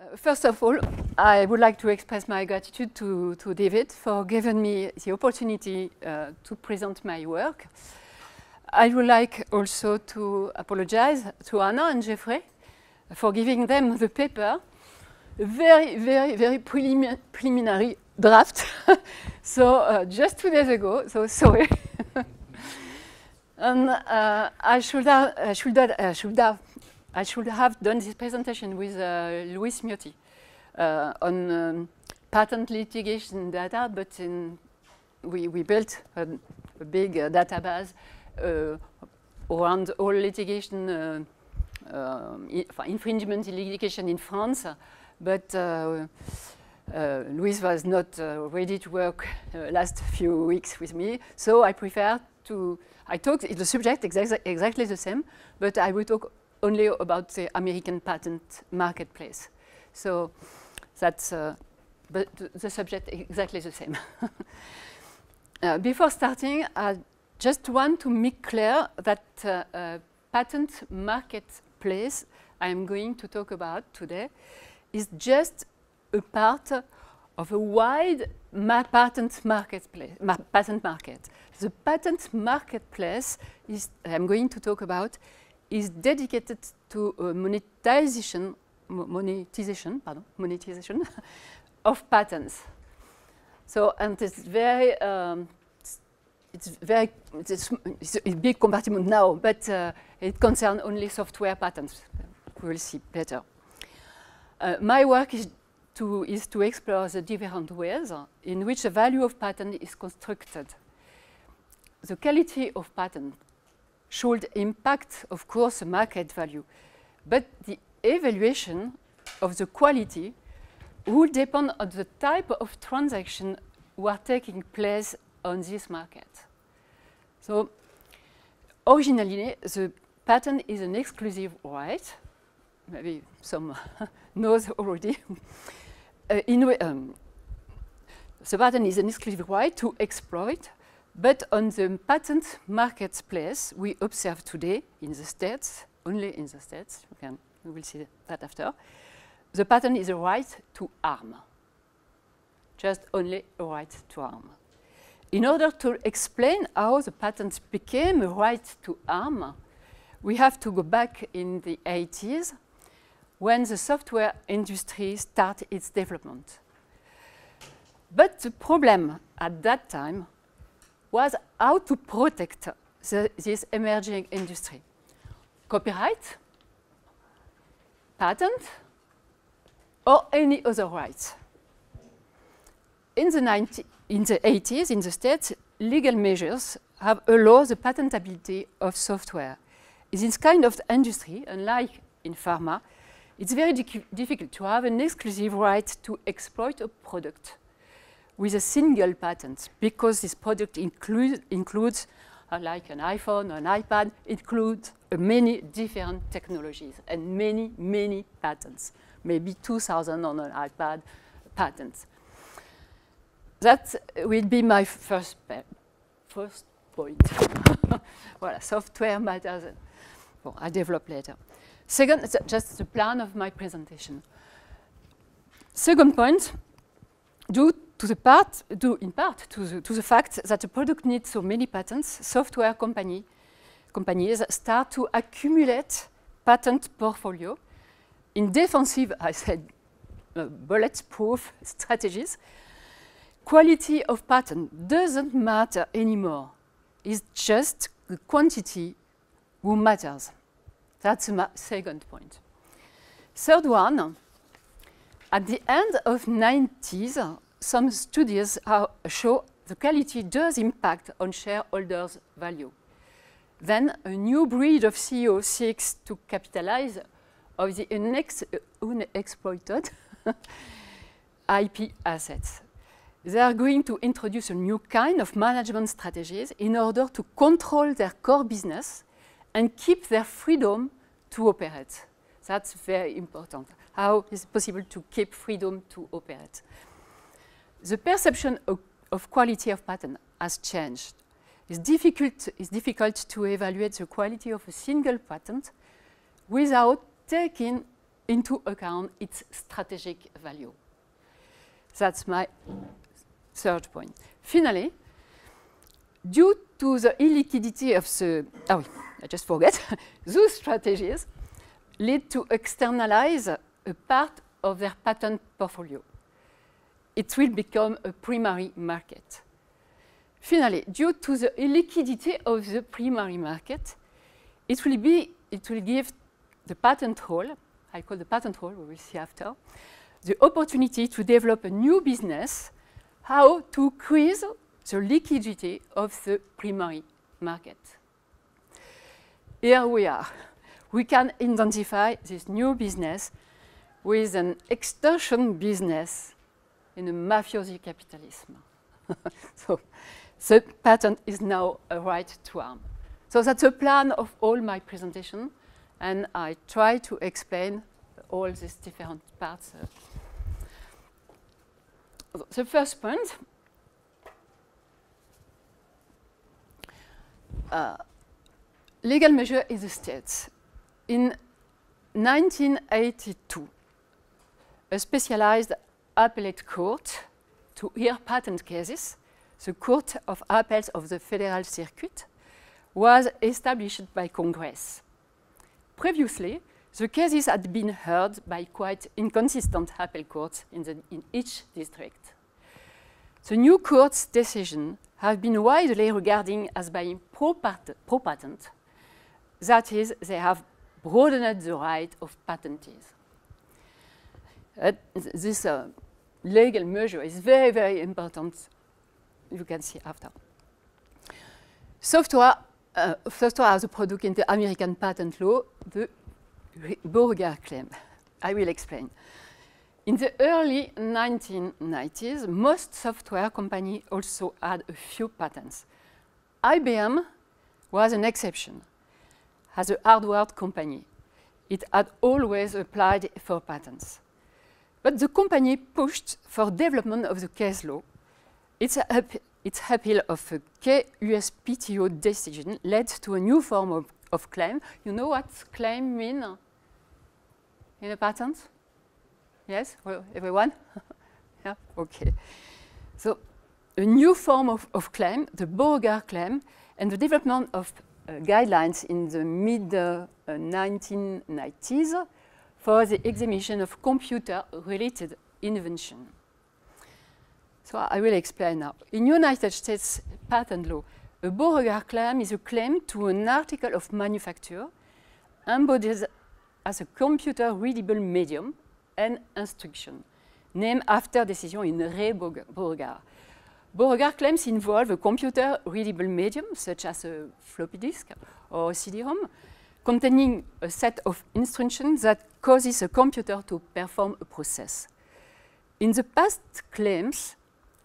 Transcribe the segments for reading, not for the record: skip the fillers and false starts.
First of all, I would like to express my gratitude to David for giving me the opportunity to present my work. I would like also to apologize to Anna and Jeffrey for giving them the paper, a very preliminary draft. So just 2 days ago, so sorry. And I should have done this presentation with Luis Miotti on patent litigation data, but we built a big database around all litigation, infringement litigation in France, but Luis was not ready to work last few weeks with me, so I prefer to. I talk the subject exactly the same, but I will talk only about the American patent marketplace. So that's but the subject exactly the same. Before starting, I just want to make clear that patent marketplace I'm going to talk about today is just a part of a wide patent marketplace. Patent market. The patent marketplace I'm going to talk about is dedicated to monetization of patents. So, and it's a big compartment now, but it concerns only software patents. We will see better. My work is to explore the different ways in which the value of patent is constructed. The quality of patent should impact, of course, the market value, but the evaluation of the quality will depend on the type of transaction who are taking place on this market. So, originally, the patent is an exclusive right. Maybe some knows already. The patent is an exclusive right to exploit. But on the patent marketplace, we observe today in the States, only in the States, we will see that after, the patent is a right to harm. Just only a right to harm. In order to explain how the patent became a right to harm, we have to go back in the 80s when the software industry started its development. But the problem at that time was how to protect this emerging industry. Copyright, patent, or any other rights. In the 80s, in the States, legal measures have allowed the patentability of software. In this kind of industry, unlike in pharma, it's very difficult to have an exclusive right to exploit a product with a single patent, because this product includes, like an iPhone or an iPad, includes many different technologies and many patents, maybe 2,000 on an iPad patents. That will be my first point. Voilà, software matters. Well, I develop later. Second, just the plan of my presentation. Second point, due in part to the fact that the product needs so many patents, software companies start to accumulate patent portfolio in defensive, I said, bulletproof strategies. Quality of patent doesn't matter anymore. It's just the quantity who matters. That's my second point. Third one, at the end of 90s, some studies show the quality does impact on shareholders' value. Then a new breed of CEO seeks to capitalize on the unexploited IP assets. They are going to introduce a new kind of management strategies in order to control their core business and keep their freedom to operate. That's very important. How is it possible to keep freedom to operate? The perception of quality of patent has changed. It's difficult to evaluate the quality of a single patent without taking into account its strategic value. That's my third point. Finally, due to the illiquidity of the, I just forget, those strategies lead to externalize a part of their patent portfolio. It will become a primary market. Finally, due to the illiquidity of the primary market, it will give the patent hall, I call the patent hall, we will see after, the opportunity to develop a new business, how to increase the liquidity of the primary market. Here we are. We can identify this new business with an extortion business in a mafiosi capitalism. So the patent is now a right to harm. So that's a plan of all my presentation, and I try to explain all these different parts. The first point, legal measure in the States. In 1982, a specialized appellate court to hear patent cases, the Court of Appeals of the Federal Circuit, was established by Congress. Previously, the cases had been heard by quite inconsistent appellate courts in each district. The new court's decisions have been widely regarded as being pro-patent. That is, they have broadened the right of patentees. This legal measure is very, very important. You can see after. Software as a product in the American patent law, the Beauregard claim. I will explain. In the early 1990s, most software companies also had a few patents. IBM was an exception. As a hardware company, it had always applied for patents. But the company pushed for development of the case law. Its appeal of a KUSPTO decision led to a new form of claim. You know what claim means in a patent? Yes, well, everyone? Yeah, okay. So a new form of claim, the Beauregard claim, and the development of guidelines in the mid-1990s for the examination of computer-related invention. So I will explain now. In United States patent law, a Beauregard claim is a claim to an article of manufacture embodied as a computer-readable medium and instruction, named after decision in Ray Beauregard. Beauregard claims involve a computer-readable medium, such as a floppy disk or a CD-ROM, containing a set of instructions that causes a computer to perform a process. In the past, claims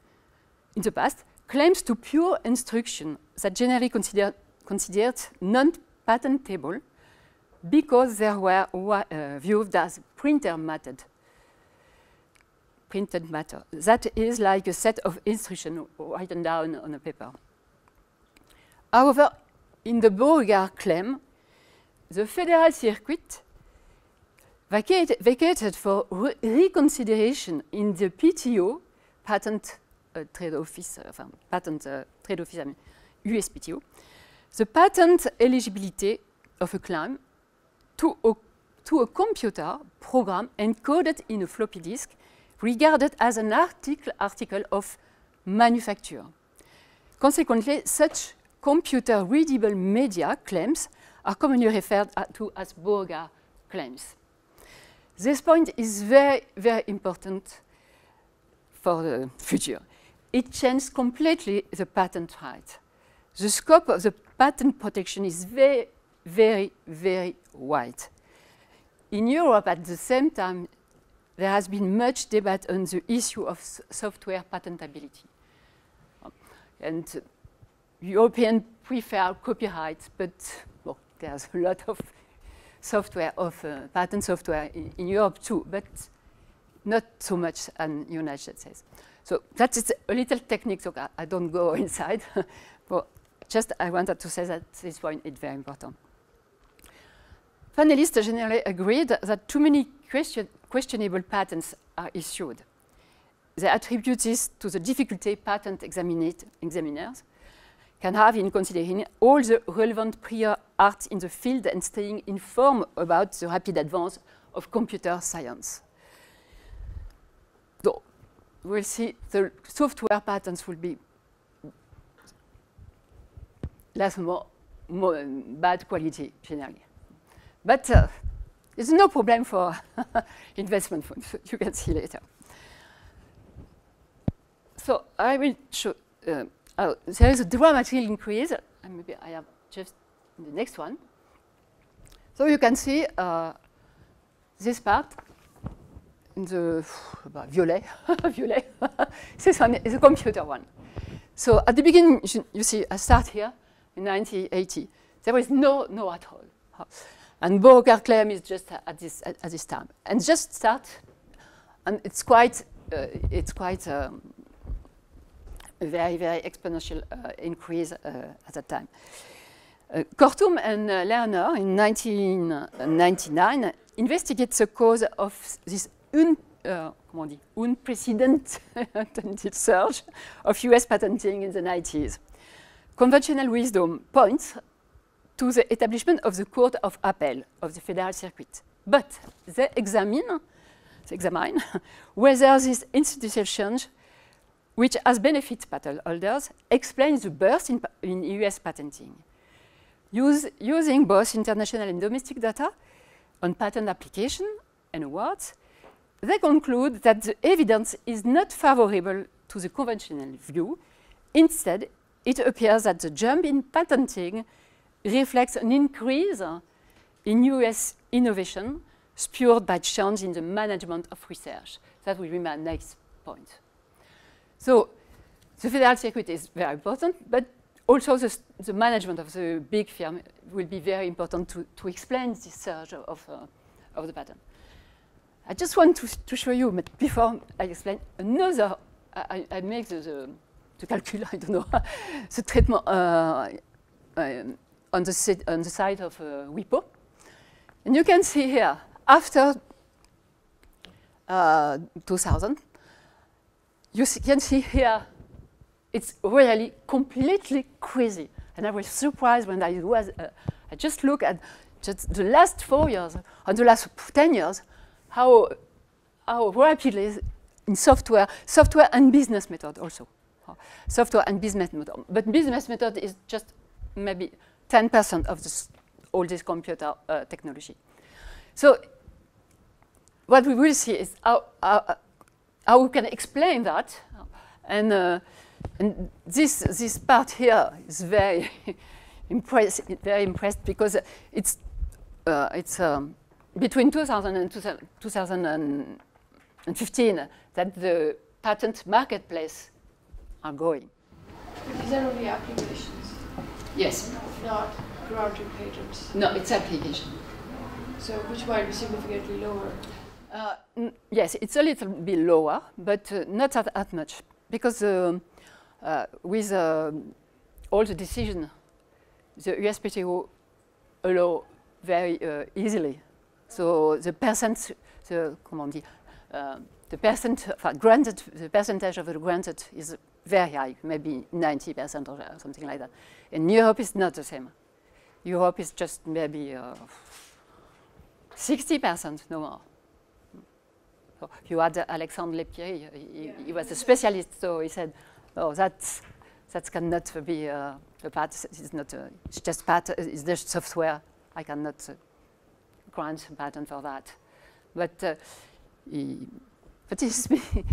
to pure instruction that generally considered non-patentable because they were viewed as printed matter. That is like a set of instructions written down on a paper. However, in the Beauregard claim, the Federal Circuit vacated for reconsideration in the PTO, Patent Trade Office, USPTO, the patent eligibility of a claim to a computer program encoded in a floppy disk regarded as an article of manufacture. Consequently, such computer-readable media claims are commonly referred to as Beauregard claims. This point is very, very important for the future. It changed completely the patent right. The scope of the patent protection is very, very, very wide. In Europe, at the same time, there has been much debate on the issue of software patentability. And Europeans prefer copyright, but well, there's a lot of software, patent software in Europe too, but not so much in the United States. So that is a little technique, so I don't go inside. But just I wanted to say that this point is very important. Panelists generally agreed that too many questionable patents are issued. They attribute this to the difficulty patent examiners can have in considering all the relevant prior art in the field and staying informed about the rapid advance of computer science. So we'll see the software patents will be less more bad quality generally. But there's no problem for investment funds, you can see later. So I will show, there is a dramatic increase, and maybe I have just the next one. So you can see this part in the violet, violet. This one is a computer one. So at the beginning, you see, I start here in 1980. There was no at all. And Borger claim is just at this time. And just start, and it's quite a very, very exponential increase at that time. Kortum and Lerner in 1999 investigate the cause of this unprecedented surge of US patenting in the 90s. Conventional wisdom points to the establishment of the Court of Appeal of the Federal Circuit. But they examine whether this institutional change, which has benefit patent holders, explains the burst in US patenting. Using both international and domestic data on patent application and awards, they conclude that the evidence is not favorable to the conventional view. Instead, it appears that the jump in patenting reflects an increase in US innovation spurred by change in the management of research. That will be my next point. So the Federal Circuit is very important, but also the management of the big firm will be very important to explain this surge of the patent. I just want to show you, but before I explain, another, I make the calcul, I don't know, the treatment on the side of WIPO. And you can see here, after 2000, you can see here, it's really completely crazy. And I was surprised when I just looked at just the last 4 years, or the last 10 years, how rapidly in software and business method also. Software and business method. But business method is just maybe 10% of all this computer technology. So what we will see is how we can explain that. And this part here is very impressed because it's between 2000 and 2015 that the patent marketplace are going. But these are only applications? Yes. Not granted patents? No, it's application. So which might be significantly lower? Yes, it's a little bit lower, but not that much. Because with all the decisions, the USPTO allow very easily. So the percentage of the granted is very high, maybe 90% or something like that. In Europe, it's not the same. Europe is just maybe 60%, no more. So you had Alexandre Lepierre, he was a specialist, so he said, oh, that cannot be a patent, it's just patent, it's just software, I cannot grant a patent for that. But it is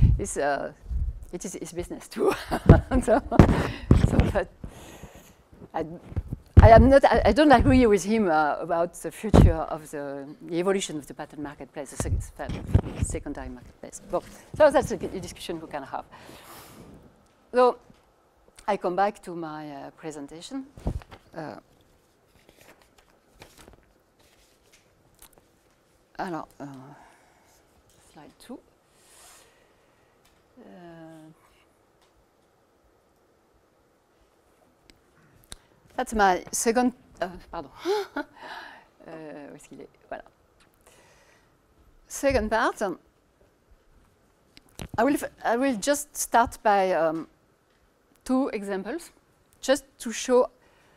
his business too. But I don't agree with him about the future of the evolution of the patent marketplace, the secondary marketplace. Well, so that's a discussion we can have. So I come back to my presentation. Alors, slide 2. That's my second, pardon. Où est-ce qu'il est? Voilà. second part, I will just start by two examples, just to show,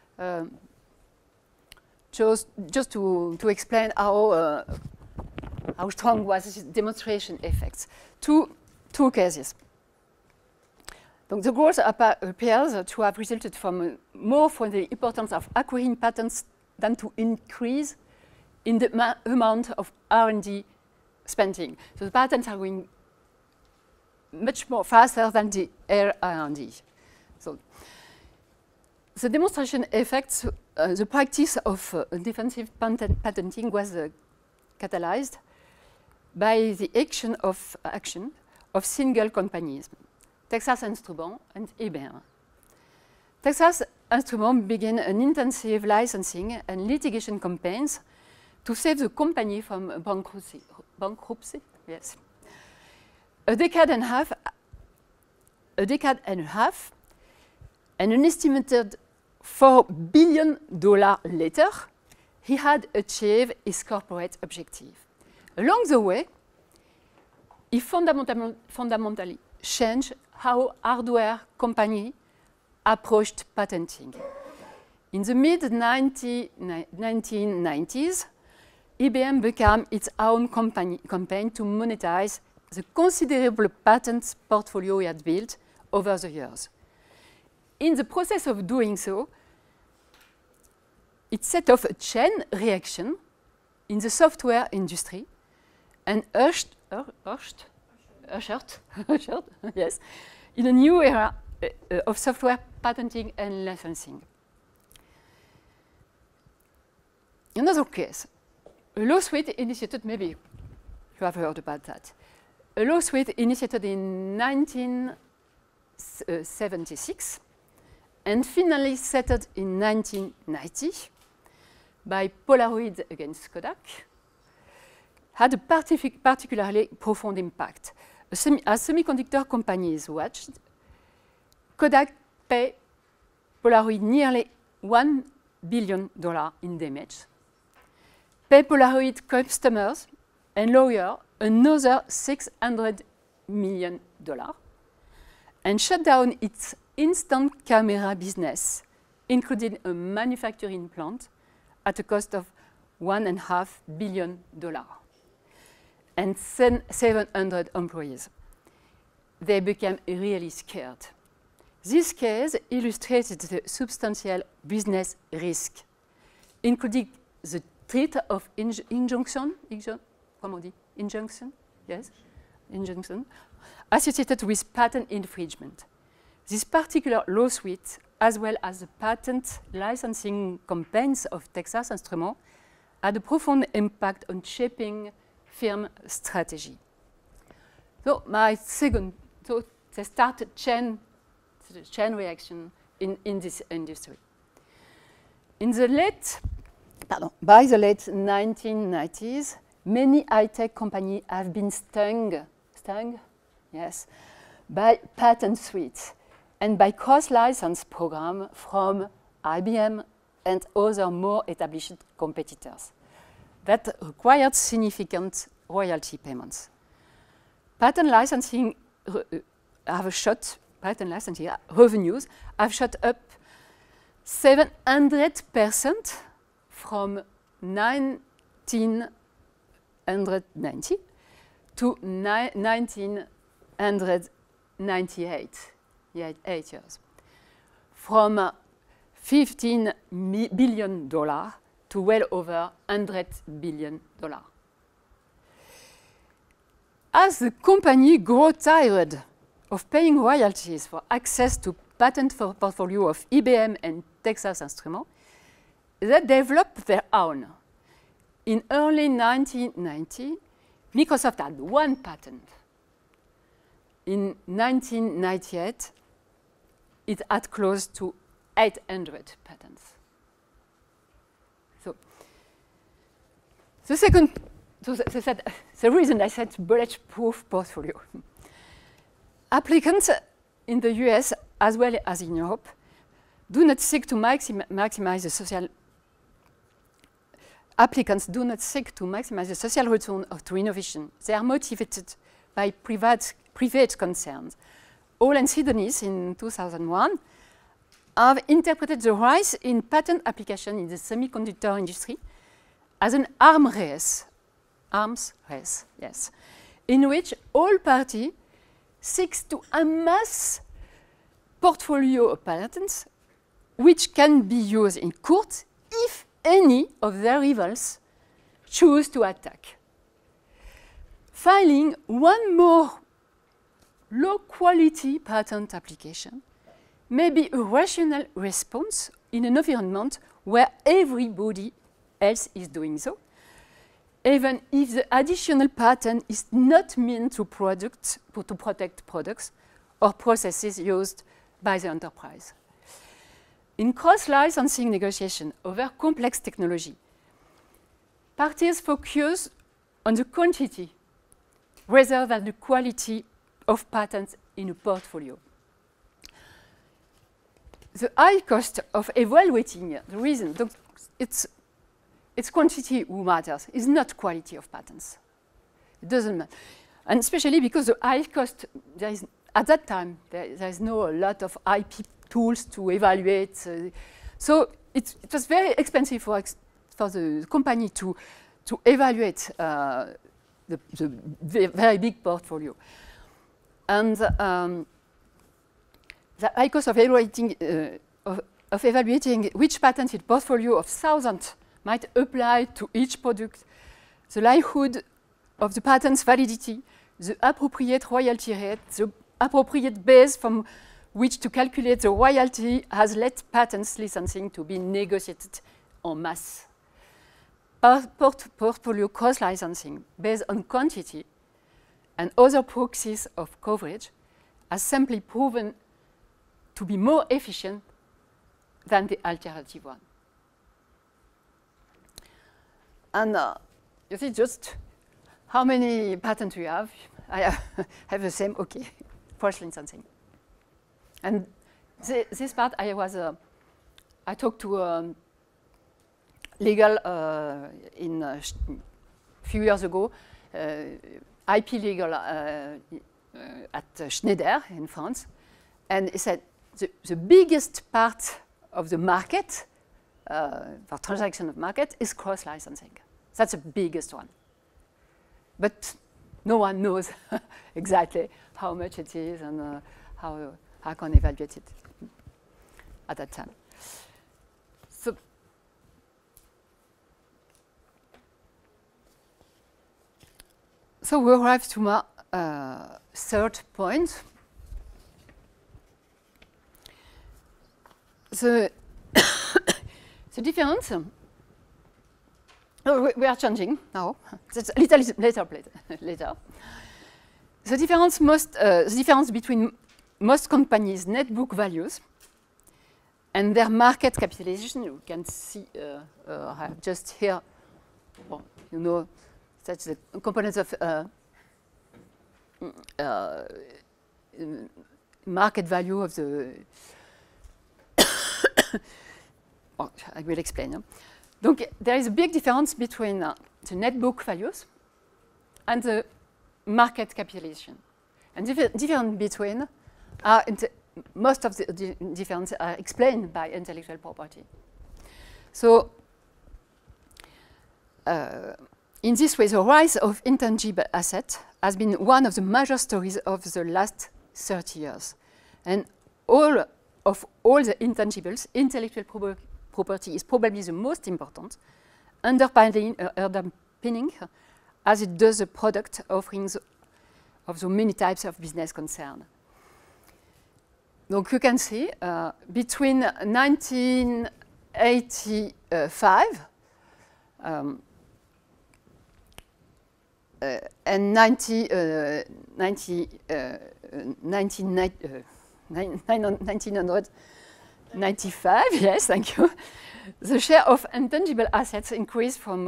just to explain how strong was this demonstration effects. Two cases. Donc the growth appears to have resulted from more from the importance of acquiring patents than to increase in the amount of R&D spending. So the patents are going much more faster than the R&D. So the demonstration effects, the practice of defensive patenting was catalyzed by the action of single companies, Texas Instruments and IBM. Texas Instruments began an intensive licensing and litigation campaigns to save the company from bankruptcy. Yes. A decade and a half, and an estimated $4 billion later, he had achieved his corporate objective. Along the way, he fundamentally changed how hardware companies approached patenting. In the mid-1990s, IBM began its own campaign to monetize the considerable patent portfolio he had built over the years. In the process of doing so, it set off a chain reaction in the software industry and ushered yes, in a new era of software patenting and licensing. Another case, a lawsuit initiated, maybe you have heard about that, a lawsuit initiated in 1976 and finally settled in 1990 by Polaroid against Kodak, had a particularly profound impact. As semiconductor companies watched, Kodak paid Polaroid nearly $1 billion in damage, pay Polaroid customers and lawyers another $600 million, and shut down its instant camera business, including a manufacturing plant at a cost of $1.5 billion and 700 employees. They became really scared. This case illustrated the substantial business risk, including the threat of injunction, associated with patent infringement. This particular lawsuit, as well as the patent licensing campaigns of Texas Instruments, had a profound impact on shaping firm strategy. So they started chain reaction in this industry. By the late 1990s, many high-tech companies have been stung, yes, by patent suites and by cross-license programs from IBM and other more established competitors that required significant royalty payments. Patent licensing revenues have shot up 700% from 1990 to 1998, 8 years, from $15 billion to well over $100 billion. As the company grew tired of paying royalties for access to patent portfolio of IBM and Texas Instruments, they developed their own. In early 1990, Microsoft had one patent. In 1998, it had close to 800 patents. So, the reason I said bulletproof portfolio. Applicants in the US, as well as in Europe, do not seek to maximize the social applicants do not seek to maximize the social return to innovation. They are motivated by private concerns. Hall and Sidonis in 2001 have interpreted the rise in patent application in the semiconductor industry as an arms race, yes, in which all parties seeks to amass portfolio of patents which can be used in court if any of their rivals choose to attack. Filing one more low-quality patent application may be a rational response in an environment where everybody else is doing so, even if the additional patent is not meant to protect products or processes used by the enterprise. In cross-licensing negotiation over complex technology, parties focus on the quantity rather than the quality of patents in a portfolio. The high cost of evaluating the reason, it's quantity who matters, it's not quality of patents. It doesn't matter. And especially because the high cost, at that time, there is no a lot of IP tools to evaluate. So it was very expensive for the company to evaluate the very big portfolio. And the high cost of evaluating which patented portfolio of thousands might apply to each product, the likelihood of the patent's validity, the appropriate royalty rate, the appropriate base from which to calculate the royalty has led patents licensing to be negotiated en masse. Portfolio cross-licensing based on quantity and other proxies of coverage has simply proven to be more efficient than the alternative one. And you see just how many patents we have. I have the same, okay, cross-licensing. And this part I talked to legal in a few years ago, IP legal at Schneider in France, and he said the biggest part of the market, for transaction of market, is cross-licensing. That's the biggest one. But no one knows exactly how much it is and how can evaluate it at that time. So we arrive to my third point. The difference. We are changing now. That's a little later. The difference between most companies' net book values and their market capitalization, you can see just here. Well, you know, that's the components of market value of the. Well, I will explain. Donc, there is a big difference between the net book values and the market capitalization. And difference between most of the difference are explained by intellectual property. So, in this way, the rise of intangible assets has been one of the major stories of the last 30 years. And all the intangibles, intellectual property is probably the most important, underpinning as it does the product offerings of the many types of business concern. Donc you can see between 1985 and 1995, yes, thank you, the share of intangible assets increased from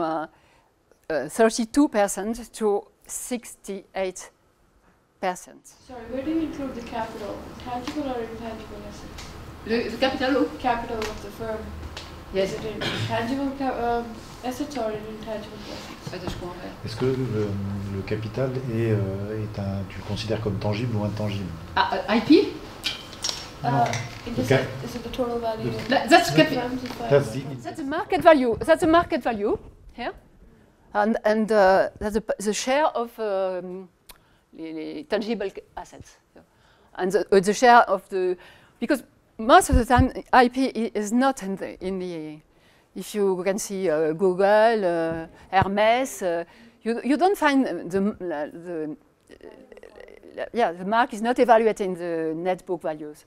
32% to 68%. Sorry, where do you include the capital? Tangible or intangible assets? The capital? Capital of the firm. Is it in tangible assets or in intangible assets? Est-ce que le capital tu le considères comme tangible ou intangible? IP? Is it the total value? That's That's a market value. That's a market value here, and that's the share of the tangible assets, and the share of the, because most of the time IP is not in the if you can see Google, Hermes, you don't find the mark is not evaluated in the net book values.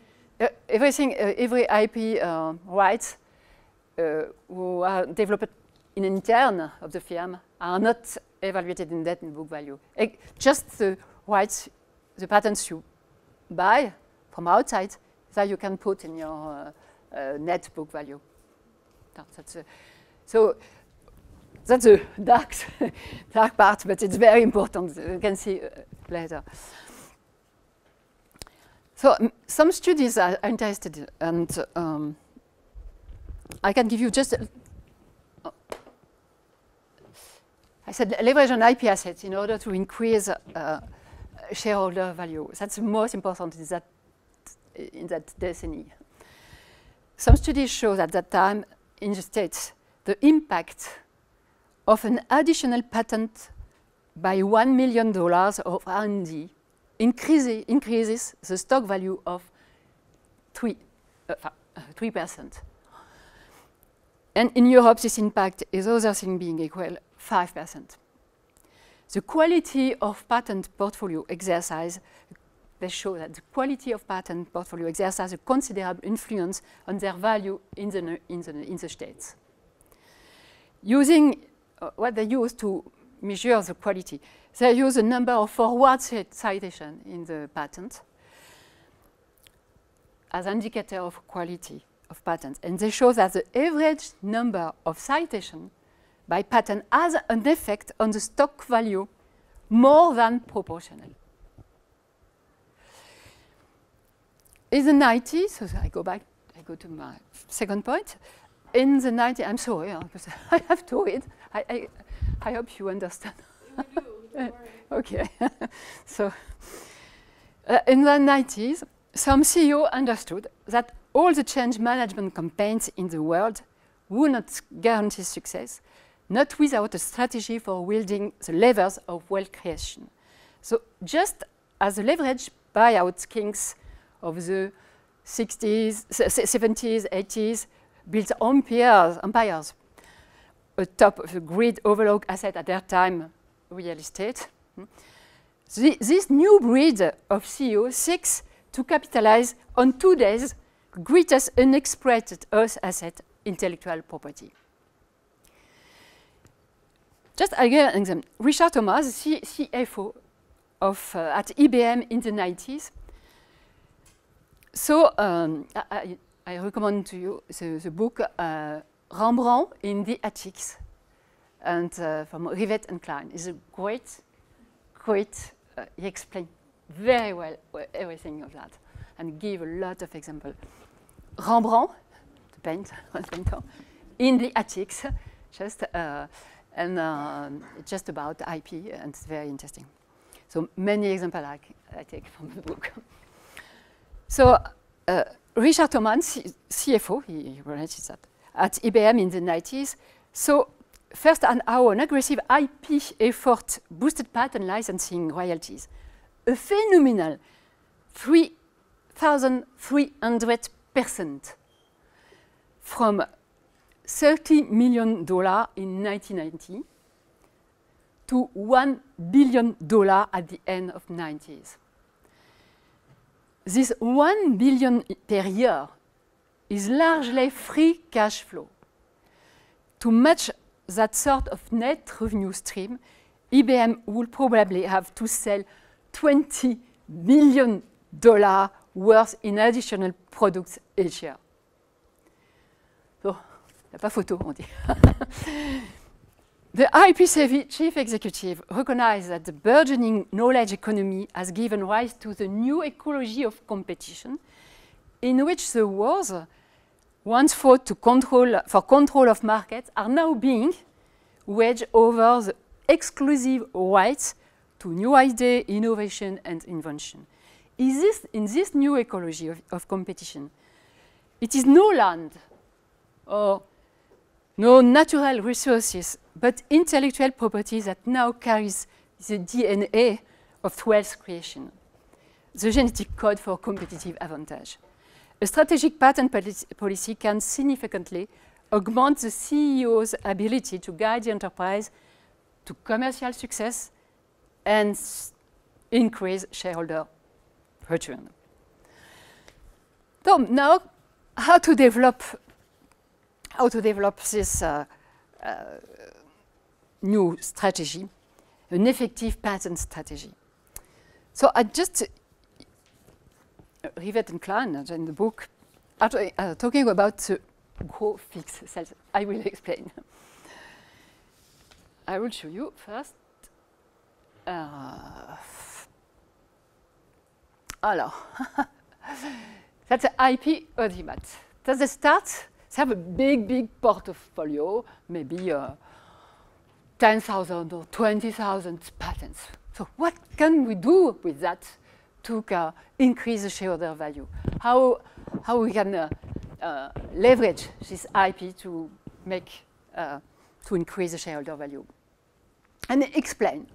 Every IP rights who are developed in intern of the firm are not evaluated in net book value. Just the rights, the patents you buy from outside that you can put in your net book value. So that's a dark part, but it's very important. You can see later. So some studies are interested, and I can give you just. I said leverage on IP assets in order to increase shareholder value. That's the most important in that decenny. Some studies show that at that time in the States, the impact of an additional patent by $1 million of R&D increases the stock value of 3%. And in Europe, this impact is, other things being equal, 5%. The quality of patent portfolio exercise, they show that the quality of patent portfolio exercises a considerable influence on their value in the States. Using what they use to measure the quality, they use a number of forward citations in the patent as an indicator of quality of patents. And they show that the average number of citations by patent has an effect on the stock value more than proportional. In the 90s, so I go to my second point. In the 90s, I'm sorry, because I have to read. I hope you understand. We do, don't worry. Okay. So, in the 90s, some CEO understood that all the change management campaigns in the world would not guarantee success, not without a strategy for wielding the levers of wealth creation. So, just as the leverage buyout kings of the 60s, 70s, 80s built empires atop of the great overlooked asset at that time, real estate. This new breed of CEO seeks to capitalize on today's greatest unexploited earth asset, intellectual property. Just again, an example. Richard Thomas, CFO at IBM in the 90s. So I recommend to you the book Rembrandt in the Attics, and from Rivet and Klein. It's a great. He explained very well everything of that, and give a lot of examples. Rembrandt, the painter, in the Attics, just just about IP, and it's very interesting. So many examples I take from the book. So Richard Thomas, CFO, he related that at IBM in the 90s. So first, how an aggressive IP effort boosted patent licensing royalties, a phenomenal 3,300% from $30 million in 1990 to $1 billion at the end of the 90s. This $1 billion per year is largely free cash flow. To match that sort of net revenue stream, IBM will probably have to sell $20 billion worth in additional products each year. So, il n'y a pas photo, on dit. The IP-savvy chief executive recognized that the burgeoning knowledge economy has given rise to the new ecology of competition, in which the wars once fought to for control of markets are now being waged over the exclusive rights to new idea, innovation, and invention. In this new ecology of competition, it is no land or no natural resources, but intellectual property that now carries the DNA of wealth creation, the genetic code for competitive advantage. A strategic patent policy can significantly augment the CEO's ability to guide the enterprise to commercial success and increase shareholder return. So now, how to develop this new strategy, an effective patent strategy. So I just Rivet and Klein in the book are talking about the grow, fix, sell. I will explain. I will show you first. Alors, that's an IP Audimat. That's the start. They have a big portfolio, maybe 10,000 or 20,000 patents. So what can we do with that to increase the shareholder value? How we can leverage this IP to make to increase the shareholder value? And explain.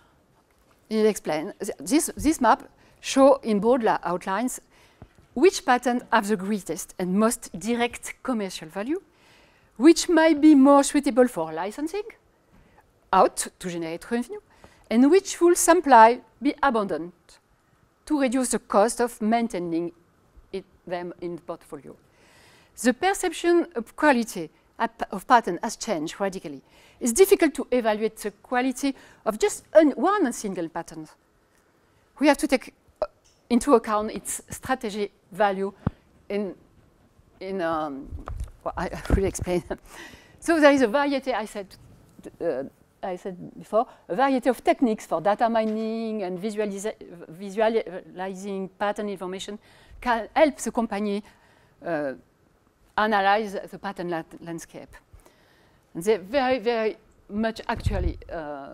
This map shows in bold outlines which patents have the greatest and most direct commercial value, which might be more suitable for licensing out to generate revenue, and which will simply be abandoned to reduce the cost of maintaining them in the portfolio. The perception of quality of patent has changed radically. It's difficult to evaluate the quality of just one single patent. We have to take into account its strategic value well, I will explain. So there is a variety, I said before, a variety of techniques for data mining and visualizing patent information can help the company analyze the patent landscape. And they're very much actually, there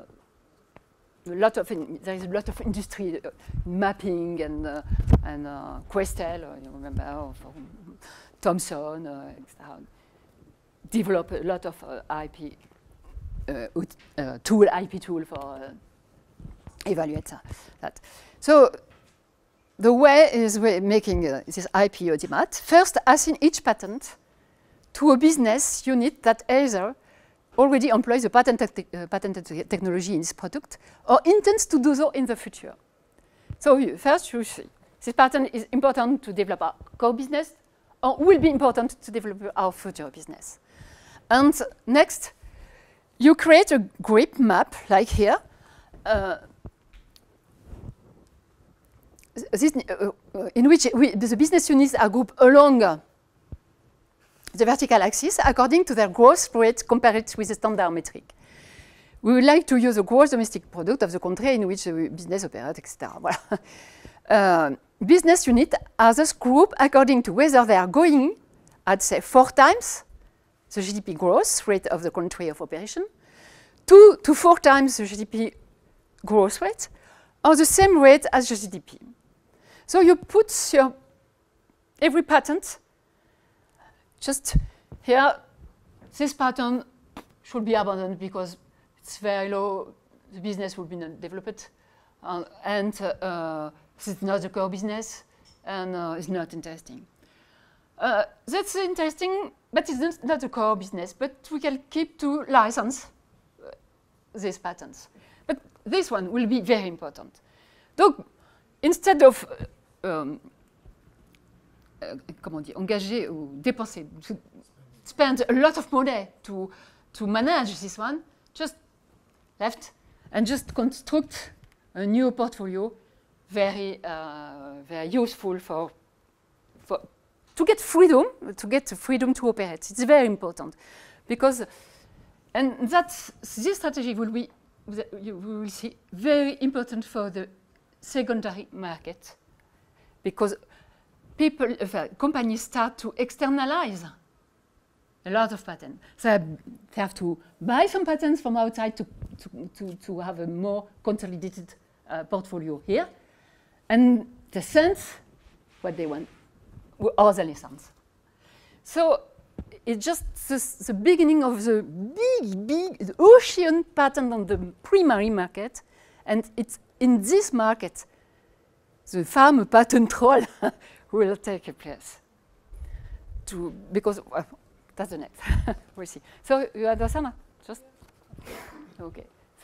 is a lot of industry mapping and Questel, you remember, Thomson, develop a lot of IP tool for evaluate that. So the way is we're making this IP Audimat. First, assign each patent to a business unit that either already employs the patented technology in its product or intends to do so in the future. So first, you see, this patent is important to develop our core business or will be important to develop our future business. And next, you create a grip map, like here. In which the business units are grouped along the vertical axis according to their growth rate compared with the standard metric. We would like to use the gross domestic product of the country in which the business operates, etc. Voilà. Business units are thus grouped according to whether they are going at, say, 4 times the GDP growth rate of the country of operation, 2 to 4 times the GDP growth rate, or the same rate as the GDP. So you put every patent just here. This patent should be abandoned because it's very low. The business will be not developed, and it's not the core business, and it's not interesting. That's interesting, but it's not the core business. But we can keep to license these patents. But this one will be very important. So instead of comment dire, engager ou dépenser, to spend a lot of money to manage this one, just left and just construct a new portfolio, very useful to get freedom to operate. It's very important because, and this strategy will be, we will see, very important for the secondary market, because companies start to externalize a lot of patents. So they have to buy some patents from outside to have a more consolidated portfolio here. And the sense, what they want, are the license. So it's just the beginning of the big ocean patent on the primary market. And it's in this market, the famous patent troll will take place. Because that's the next. We'll see. So you understand? Just okay.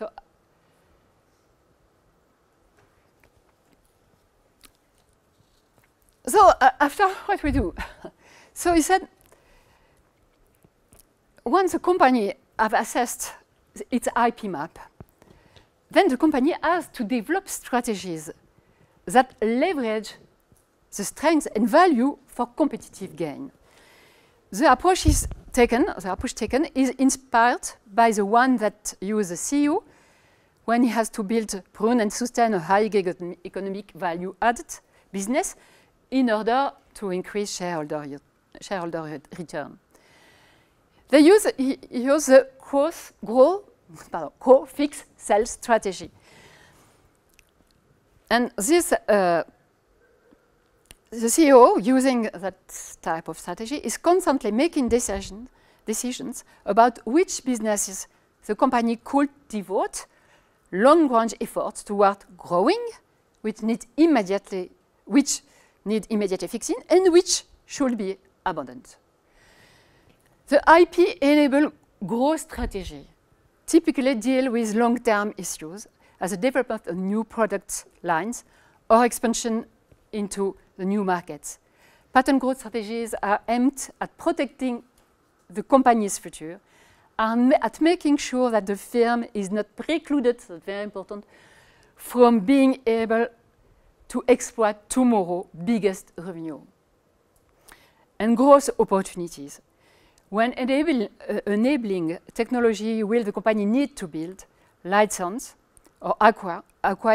So after what we do, so he said, once a company have assessed its IP map, then the company has to develop strategies that leverage the strengths and value for competitive gain. The approach taken is inspired by the one that uses the CEO when he has to build, prune, and sustain a high economic value added business in order to increase shareholder return. They use the grow, fix, sell strategy. And this, the CEO, using that type of strategy, is constantly making decisions about which businesses the company could devote long-range efforts toward growing, which need immediate fixing, and which should be abandoned. The IP-enabled growth strategy typically deal with long-term issues as the development of new product lines or expansion into the new markets. Patent growth strategies are aimed at protecting the company's future and at making sure that the firm is not precluded, that's very important, from being able to exploit tomorrow's biggest revenue. And growth opportunities. When enabling technology will the company need to build, license, or acquire,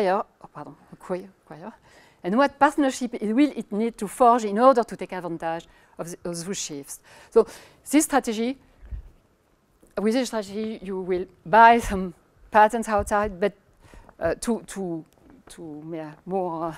and what partnership will it need to forge in order to take advantage of those shifts. So this strategy, with this strategy, you will buy some patents outside, but to more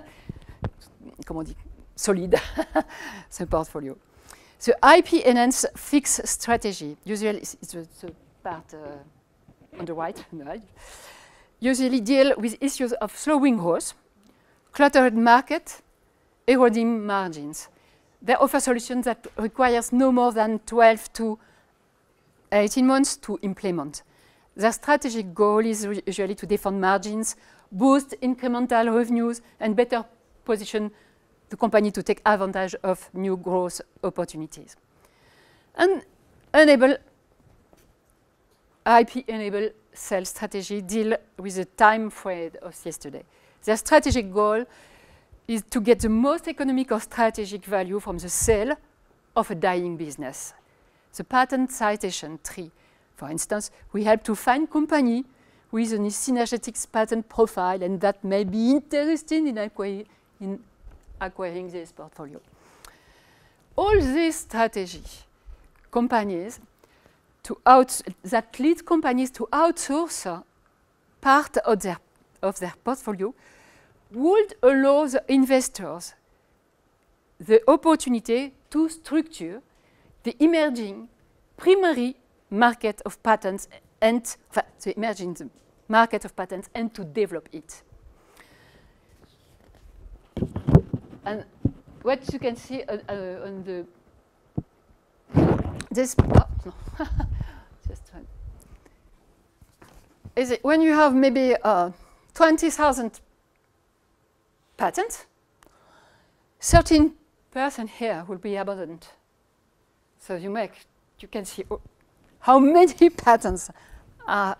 solid the portfolio. The IP enhanced fixed strategy, usually it's the part on the right, usually deal with issues of slowing growth, cluttered market, eroding margins. They offer solutions that requires no more than 12 to 18 months to implement. Their strategic goal is usually to defend margins, boost incremental revenues, and better position the company to take advantage of new growth opportunities. And IP-enabled sales strategy deal with the time frame of yesterday. Their strategic goal is to get the most economic or strategic value from the sale of a dying business. The patent citation tree, for instance, we help to find company with a synergetic patent profile and that may be interested in acquiring this portfolio. All these strategies, companies that lead companies to outsource part of their portfolio would allow the investors the opportunity to structure the emerging primary market of patents and the emerging market of patents and to develop it. And what you can see on the this just one is it when you have maybe 20,000 patents, 13% here will be abandoned. So you can see how many patents are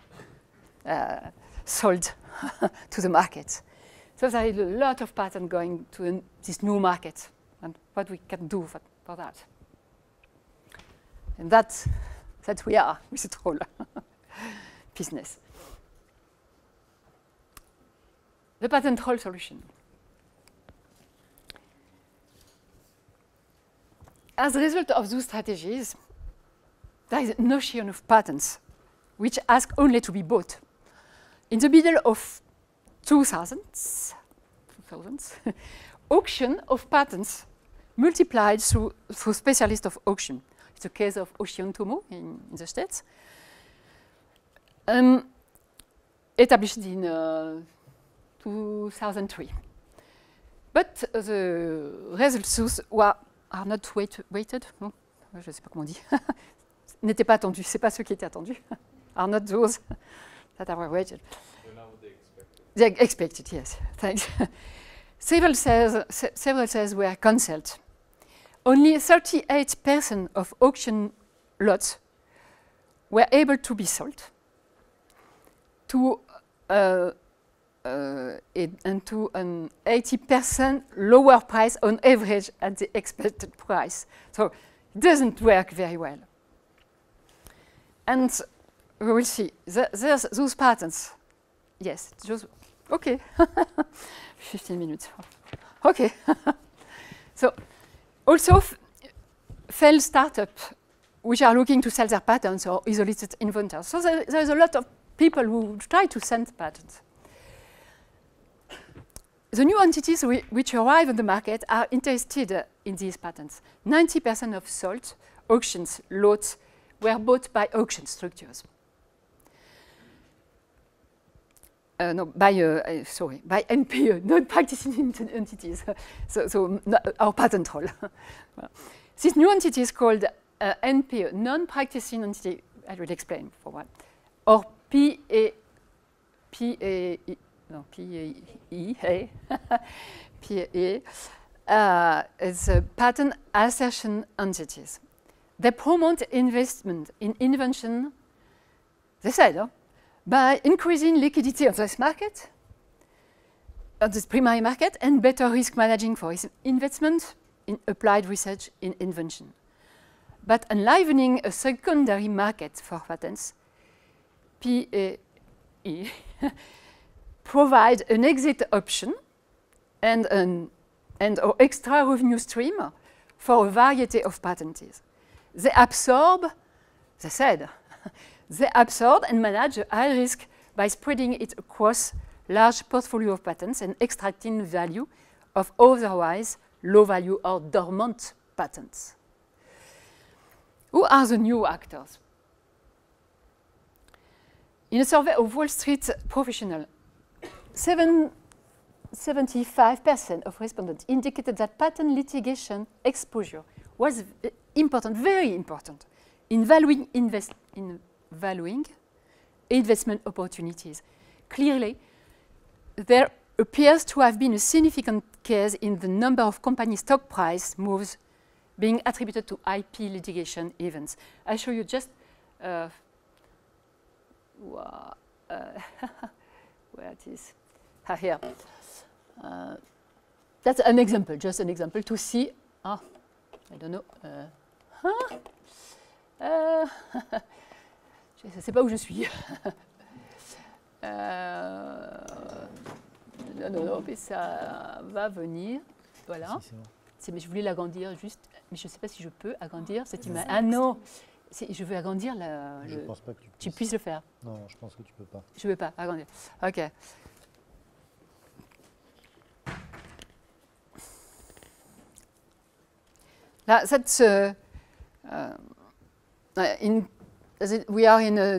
sold to the market. So there is a lot of patents going to this new market, and what we can do for that. And that we are with the whole business. The patent troll solution. As a result of those strategies, there is a notion of patents which ask only to be bought. In the middle of 2000s auction of patents multiplied through specialists of auction. It's the case of Ocean Tomo in the States. Established in 2003. But the results are not weighted. Non, je ne sais pas comment on dit. N'étaient pas attendus. C'est pas ceux qui étaient attendus. Are not those that are weighted. They're not what they expected. They expected, yes. Thanks. Several sales were cancelled. Only 38% of auction lots were able to be sold to and to an 80% lower price on average at the expected price. So it doesn't work very well. And we will see. There's those patents. Yes, just okay. 15 minutes. Okay. So also failed startups which are looking to sell their patents or isolated inventors. So there's a lot of people who try to send patents. The new entities which arrive on the market are interested in these patents. 90% of sold auctions lots were bought by auction structures. By NPE, non-practicing entities. so our patent role. This new entity is called NPE, non-practicing entity. I will explain for what. Or PAE. It's patent assertion entities. They promote investment in invention, they said, by increasing liquidity on this market, on this primary market, and better risk managing for investment in applied research in invention. But enlivening a secondary market for patents, PAE, provide an exit option and an or extra revenue stream for a variety of patentees. They absorb, they said, they absorb and manage a high risk by spreading it across large portfolio of patents and extracting value of otherwise low value or dormant patents. Who are the new actors? In a survey of Wall Street professionals, 75% of respondents indicated that patent litigation exposure was important, very important, in valuing investment opportunities. Clearly, there appears to have been a significant case in the number of company stock price moves being attributed to IP litigation events. I show you just where it is. Here. That's an example, just an example to see. I don't know. Je ne sais pas où je suis. Non, mais ça va venir. Voilà. Si, mais je voulais l'agrandir juste, mais je ne sais pas si je peux agrandir cette image. Ah non, je veux agrandir je pense pas que tu puisses le faire. Non, je pense que tu peux pas. Je ne veux pas agrandir. OK. Là, that's we are in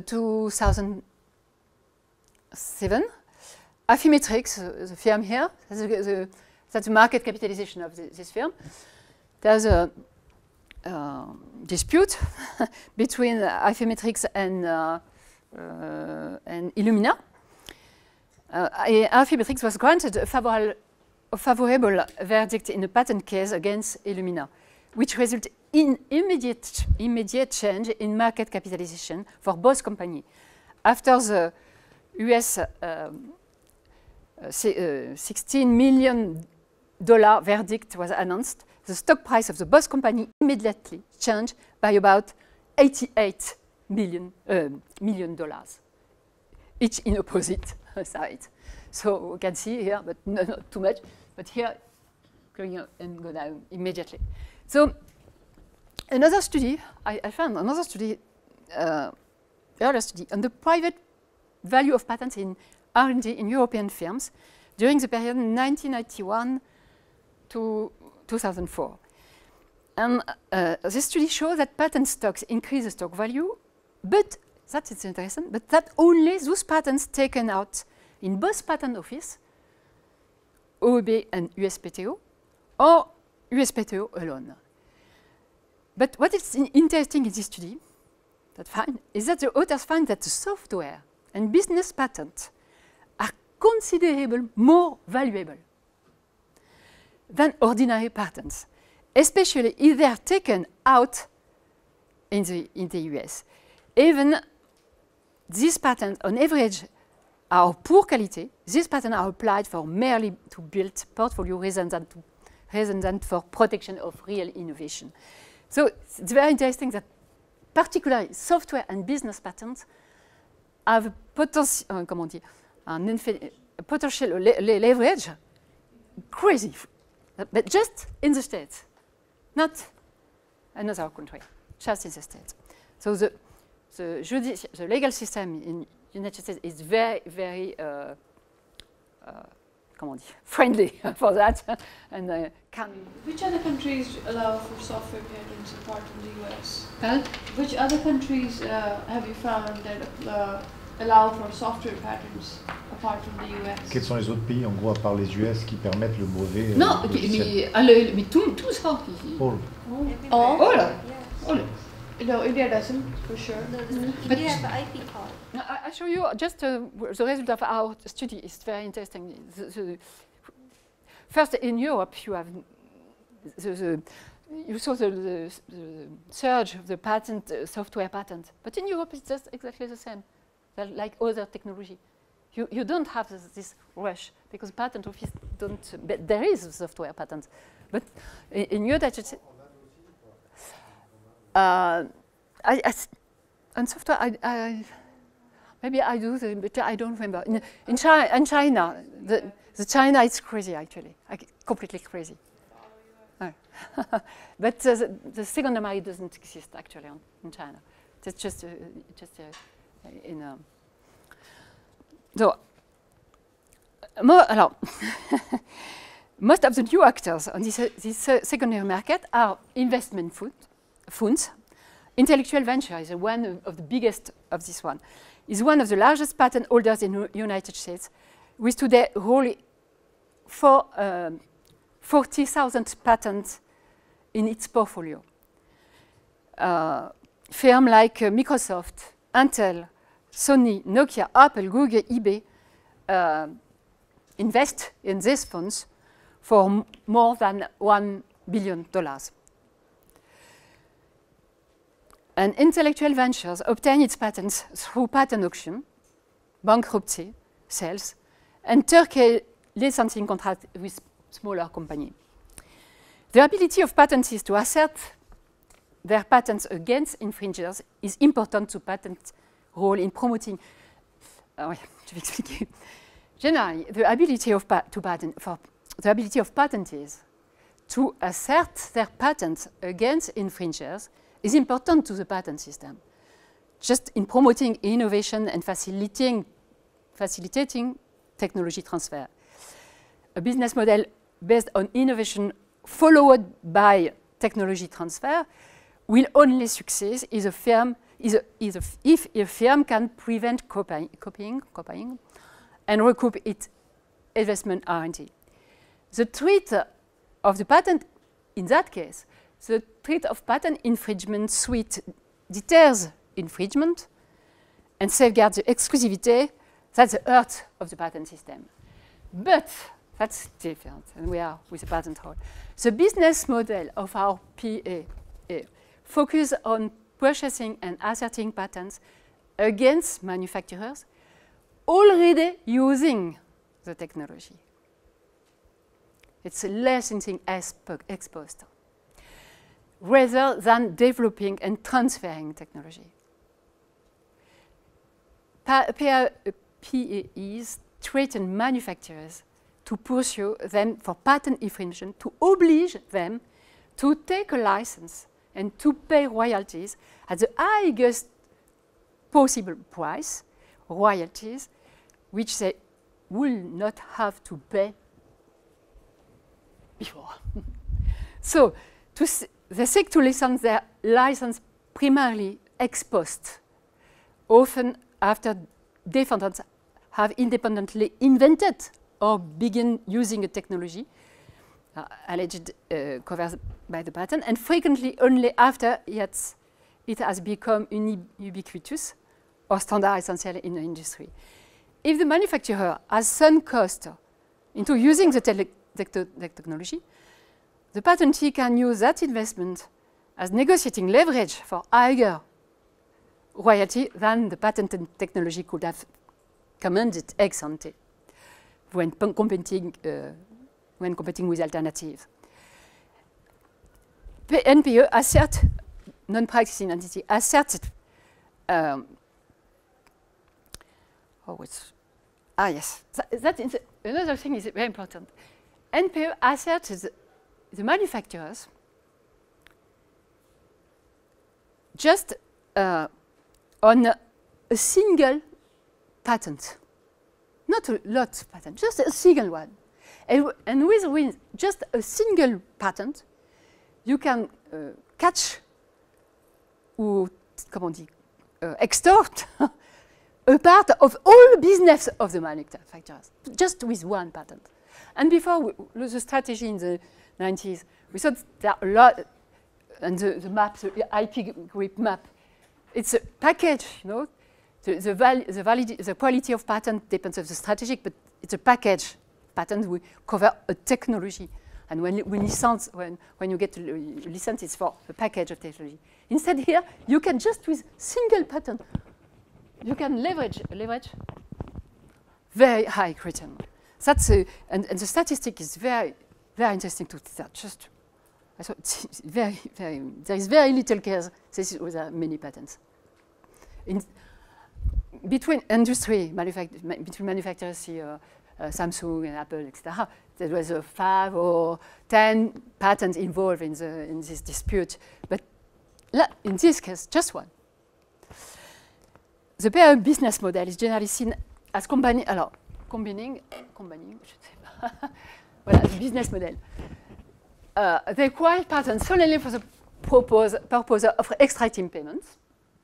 2007. Affymetrix, the firm here, that's the market capitalization of this firm. There's a dispute between Affymetrix and Illumina. Affymetrix was granted a favorable verdict in a patent case against Illumina, which resulted in immediate change in market capitalization for both companies. After the US $16 million verdict was announced, the stock price of the both company immediately changed by about $88 million, each in opposite sides. So we can see here, but not too much, but here going up and go down immediately. So another study, I found another study earlier study on the private value of patents in R&D in European firms during the period 1991 to 2004. And this study shows that patent stocks increase the stock value, but that is interesting, but that only those patents taken out in both patent office, OEB and USPTO, or USPTO alone. But what is interesting in this study is that the authors find that the software and business patents are considerably more valuable than ordinary patents, especially if they are taken out in the US. Even these patents, on average, are of poor quality. These patents are applied for merely to build portfolio rather than for protection of real innovation. So it's very interesting that particularly software and business patents have potential leverage, crazy, but just in the States, not another country, just in the States. So the legal system in the United States is very, very friendly for that. And which other countries allow for software patents apart from the US? Pardon? Which other countries have you found that allow for software patents apart from the US? Quels sont les autres pays, en gros, à part les US, qui permettent le brevet non, mais tout ça. All. No, India doesn't, for sure. No, India have an IP card. I show you just the result of our study. It's very interesting. First, in Europe, you have you saw the surge of the patent software patent, but in Europe it's just exactly the same, like other technology. You don't have this rush because patent office don't. But there is a software patent, but in United States. On software, maybe I do, but I don't remember. In China, the China is crazy actually, completely crazy. But the second MI doesn't exist actually in China. It's just in. So, most of the new actors on this secondary market are investment funds. Intellectual Venture is one of the biggest of this one. Is one of the largest patent holders in the United States, with today only 40,000 patents in its portfolio. Firms like Microsoft, Intel, Sony, Nokia, Apple, Google, eBay invest in these funds for more than $1 billion. And Intellectual Ventures obtain its patents through patent auction, bankruptcy, sales, and Turkey licensing contract with smaller companies. The ability of patentees to assert their patents against infringers is important to patent role in promoting. Je vais expliquer. Generally, the ability of patentees to assert their patents against infringers is important to the patent system, just in promoting innovation and facilitating technology transfer. A business model based on innovation followed by technology transfer will only succeed if a firm can prevent copying and recoup its investment R&D. The threat of the patent, in that case, the threat of patent infringement suite deters infringement and safeguards the exclusivity. That's the heart of the patent system. But that's different, and we are with the patent hold. The business model of our PA focus on purchasing and asserting patents against manufacturers already using the technology. It's less something exposed, rather than developing and transferring technology. PAEs threaten manufacturers to pursue them for patent infringement, to oblige them to take a license and to pay royalties at the highest possible price, royalties, which they will not have to pay before. So they seek to license their license primarily ex post, often after defendants have independently invented or begin using a technology alleged covered by the patent, and frequently only after it has become ubiquitous or standard essential in the industry. If the manufacturer has sunk cost into using the technology, the patentee can use that investment as negotiating leverage for higher royalty than the patented technology could have commanded ex ante when competing with alternatives. NPE assert, non-practicing entity, asserted, another thing is very important. NPE asserts the manufacturers just on a single patent, not a lot of patents, just a single one. And with just a single patent, you can catch or, comment on dit, extort a part of all the business of the manufacturers, just with one patent. And before the strategy in the 90s, we thought there are a lot, and the map, the IP grip map, it's a package, you know. The quality of patent depends on the strategic, but it's a package. Patent will cover a technology, and when you get to license, it's for a package of technology. Instead, here you can just with single patent, you can leverage very high return. That's and the statistic is very interesting to that. Just I thought it's very there is very little case with many patents. Between industry, between manufacturers here. Samsung and Apple, etc. There was 5 or 10 patents involved in this dispute, but in this case, just one. The pair business model is generally seen as combining, je sais pas. Voilà, the business model. They acquire patents solely for the purpose of extracting payments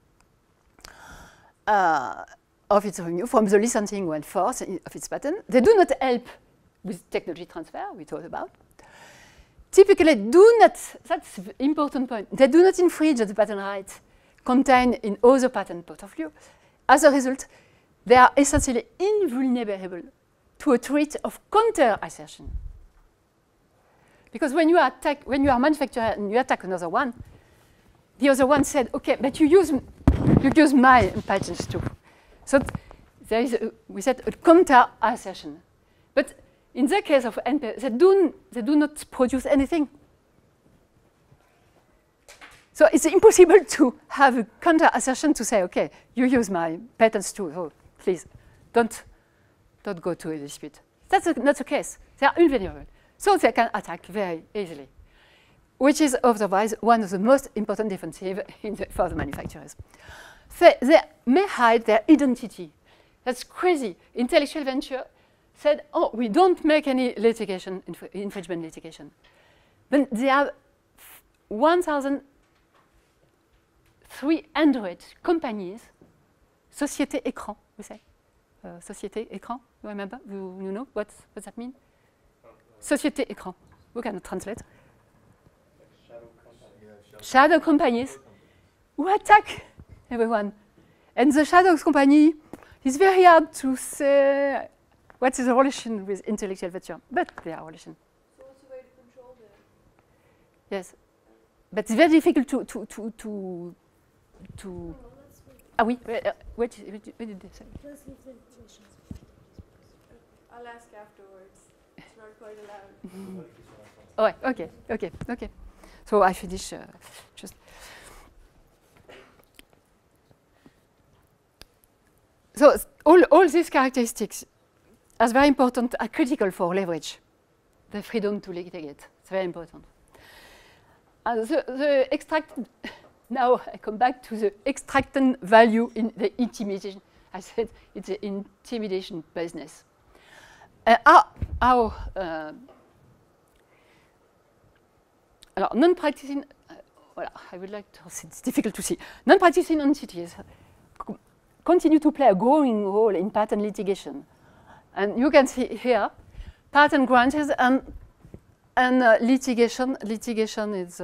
of its revenue from the licensing one force of its patent. They do not help with technology transfer, we talked about. Typically do not, that's the important point, they do not infringe the patent rights contained in other patent portfolio. As a result, they are essentially invulnerable to a threat of counter-assertion. Because when you are a manufacturer and you attack another one, the other one said, okay, but you use my patents too. So there is, we said, a counter-assertion. But in the case of NPE, they do not produce anything. So it's impossible to have a counter-assertion to say, okay, you use my patents too, so please, don't go to a dispute. That's not the case. They are invulnerable. So they can attack very easily, which is otherwise one of the most important defensive for the manufacturers. They may hide their identity. That's crazy. Intellectual Venture said, oh, we don't make any litigation, infringement litigation. But they have 1,300 companies, Société Écran, we say. Société Écran, you remember? You know what that means? Société Écran. We cannot translate. Shadow companies who attack everyone. And the shadow company is very hard to say what is the relation with intellectual venture, but they are relation. So what's the way to control them? Yes, but it's very difficult to ah oui, what did they say? I'll ask afterwards. It's not quite allowed. Oh, okay. So I finish just. So all these characteristics are very important, are critical for leverage, the freedom to litigate. It's very important. The extracted now I come back to the extractant value in the intimidation. I said it's an intimidation business. Non-practicing, I would like to say it's difficult to see. Non-practicing entities continue to play a growing role in patent litigation. And you can see here, patent granted and litigation. Litigation is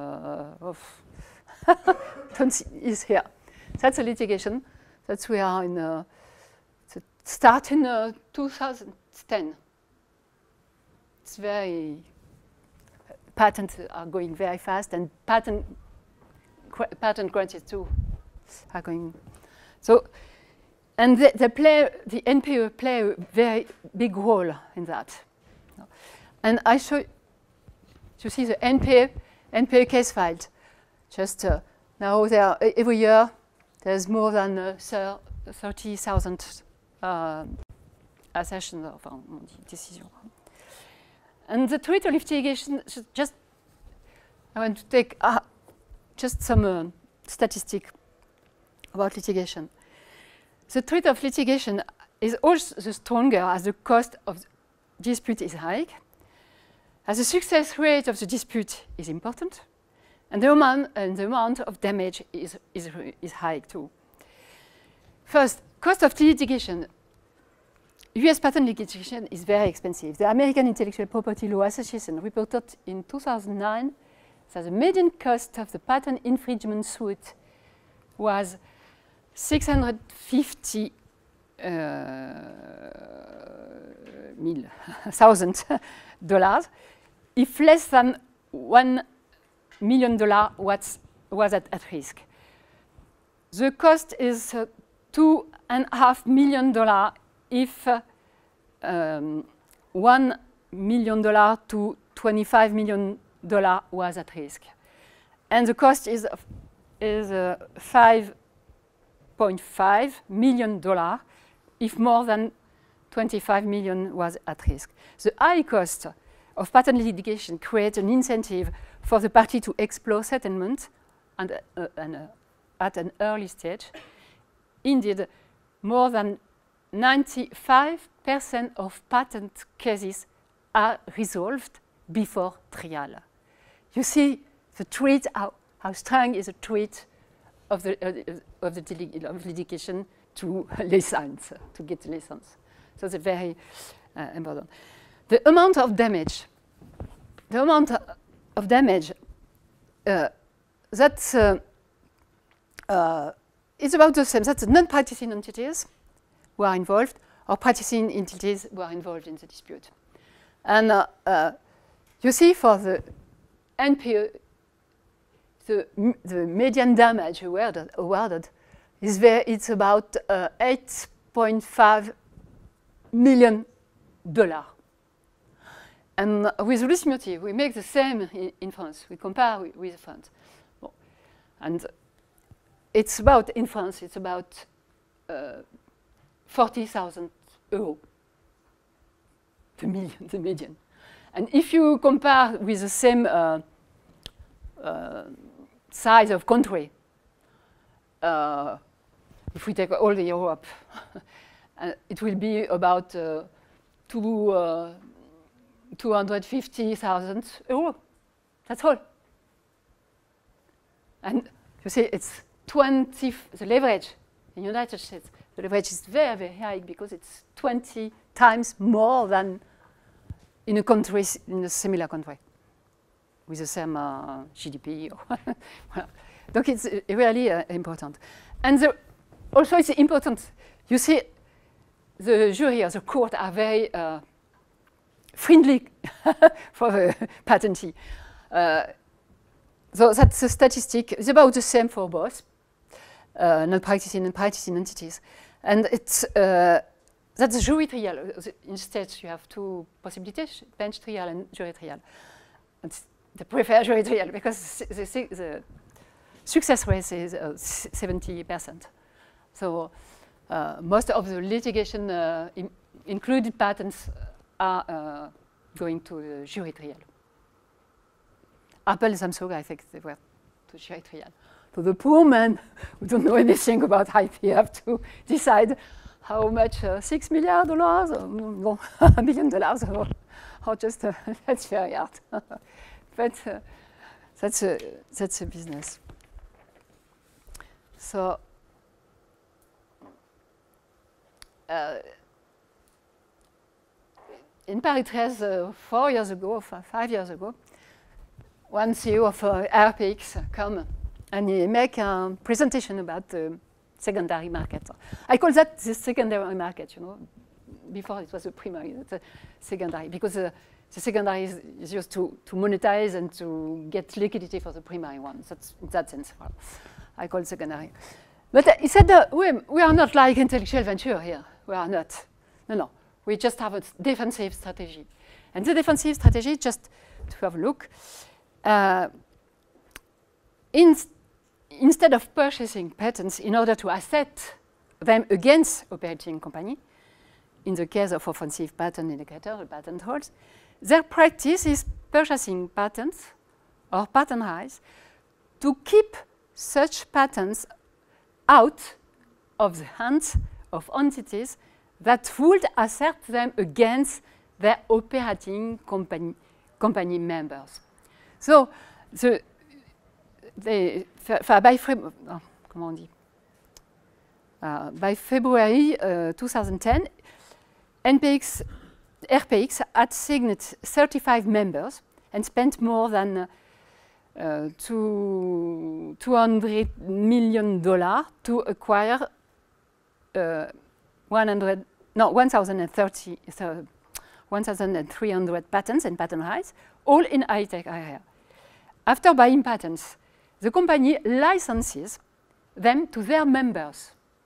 is here. That's a litigation. That's we are in. Start in 2010. It's very patents are going very fast, and patent granted too are going. So, and the NPE play a very big role in that. And I show you see the NPE case filed. Just now, there every year there's more than 30,000 assertions of decision. And the treaty of litigation, just I want to take just some statistic about litigation. The treaty of litigation is also stronger as the cost of the dispute is high, as the success rate of the dispute is important, and the amount of damage is high too. First, cost of litigation. US patent litigation is very expensive. The American Intellectual Property Law Association reported in 2009 that the median cost of the patent infringement suit was $650,000 if less than $1 million was at risk. The cost is $2.5 million if $1 million to $25 million was at risk. And the cost is $5.5 million if more than 25 million was at risk. The high cost of patent litigation creates an incentive for the party to explore settlement and, at an early stage. Indeed, more than 95% of patent cases are resolved before trial. You see the treat, how strong is the treat of litigation to license, to get license. So it's very important. The amount of damage, that's it's about the same. That's non-practicing entities who are involved, or practicing entities who are involved in the dispute. And you see for the NPE, the median damage awarded is it's about $8.5 million. And with risk motive, we make the same in France. We compare with France. Well, and it's about, in France, it's about 40,000 euros, the median. And if you compare with the same size of country, if we take all the Europe, it will be about 250,000 euros. That's all. And you see, it's 20, the leverage in the United States, the leverage is very, very high because it's 20 times more than in a country, in a similar country, with the same GDP. Donc it's really important. And also it's important, you see, the jury or the court are very friendly for the patentee. So that's a statistic. It's about the same for both non-practicing and practicing entities. And it's that's a jury trial. In states, you have two possibilities: bench trial and jury trial. And they prefer jury trial because the success rate is 70%. So most of the litigation, included patents, are going to the jury trial. Apple and Samsung, I think they were to jury trial. So the poor men who don't know anything about IP have to decide how much, $6 million, or no, $1 million, or just that's very hard. But that's a business. So in Paris 13, 4 years ago, or 5 years ago, one CEO of RPX come and he make a presentation about the secondary market. I call that the secondary market, you know. Before it was a primary, it's a secondary, because the secondary is used to monetize and to get liquidity for the primary one. That's in that sense. Well, I call it secondary. But he said, we are not like intellectual venture here. We are not. No. We just have a defensive strategy. And the defensive strategy, just to have a look, instead of purchasing patents in order to asset them against operating company, in the case of offensive patent indicator, the patent holds, their practice is purchasing patents or patent rights to keep such patents out of the hands of entities that would assert them against their operating company members. So, by February 2010, RPX had signed 35 members and spent more than $200 million to acquire 1,300 patents and patent rights, all in high-tech area. After buying patents, the company licenses them to their members,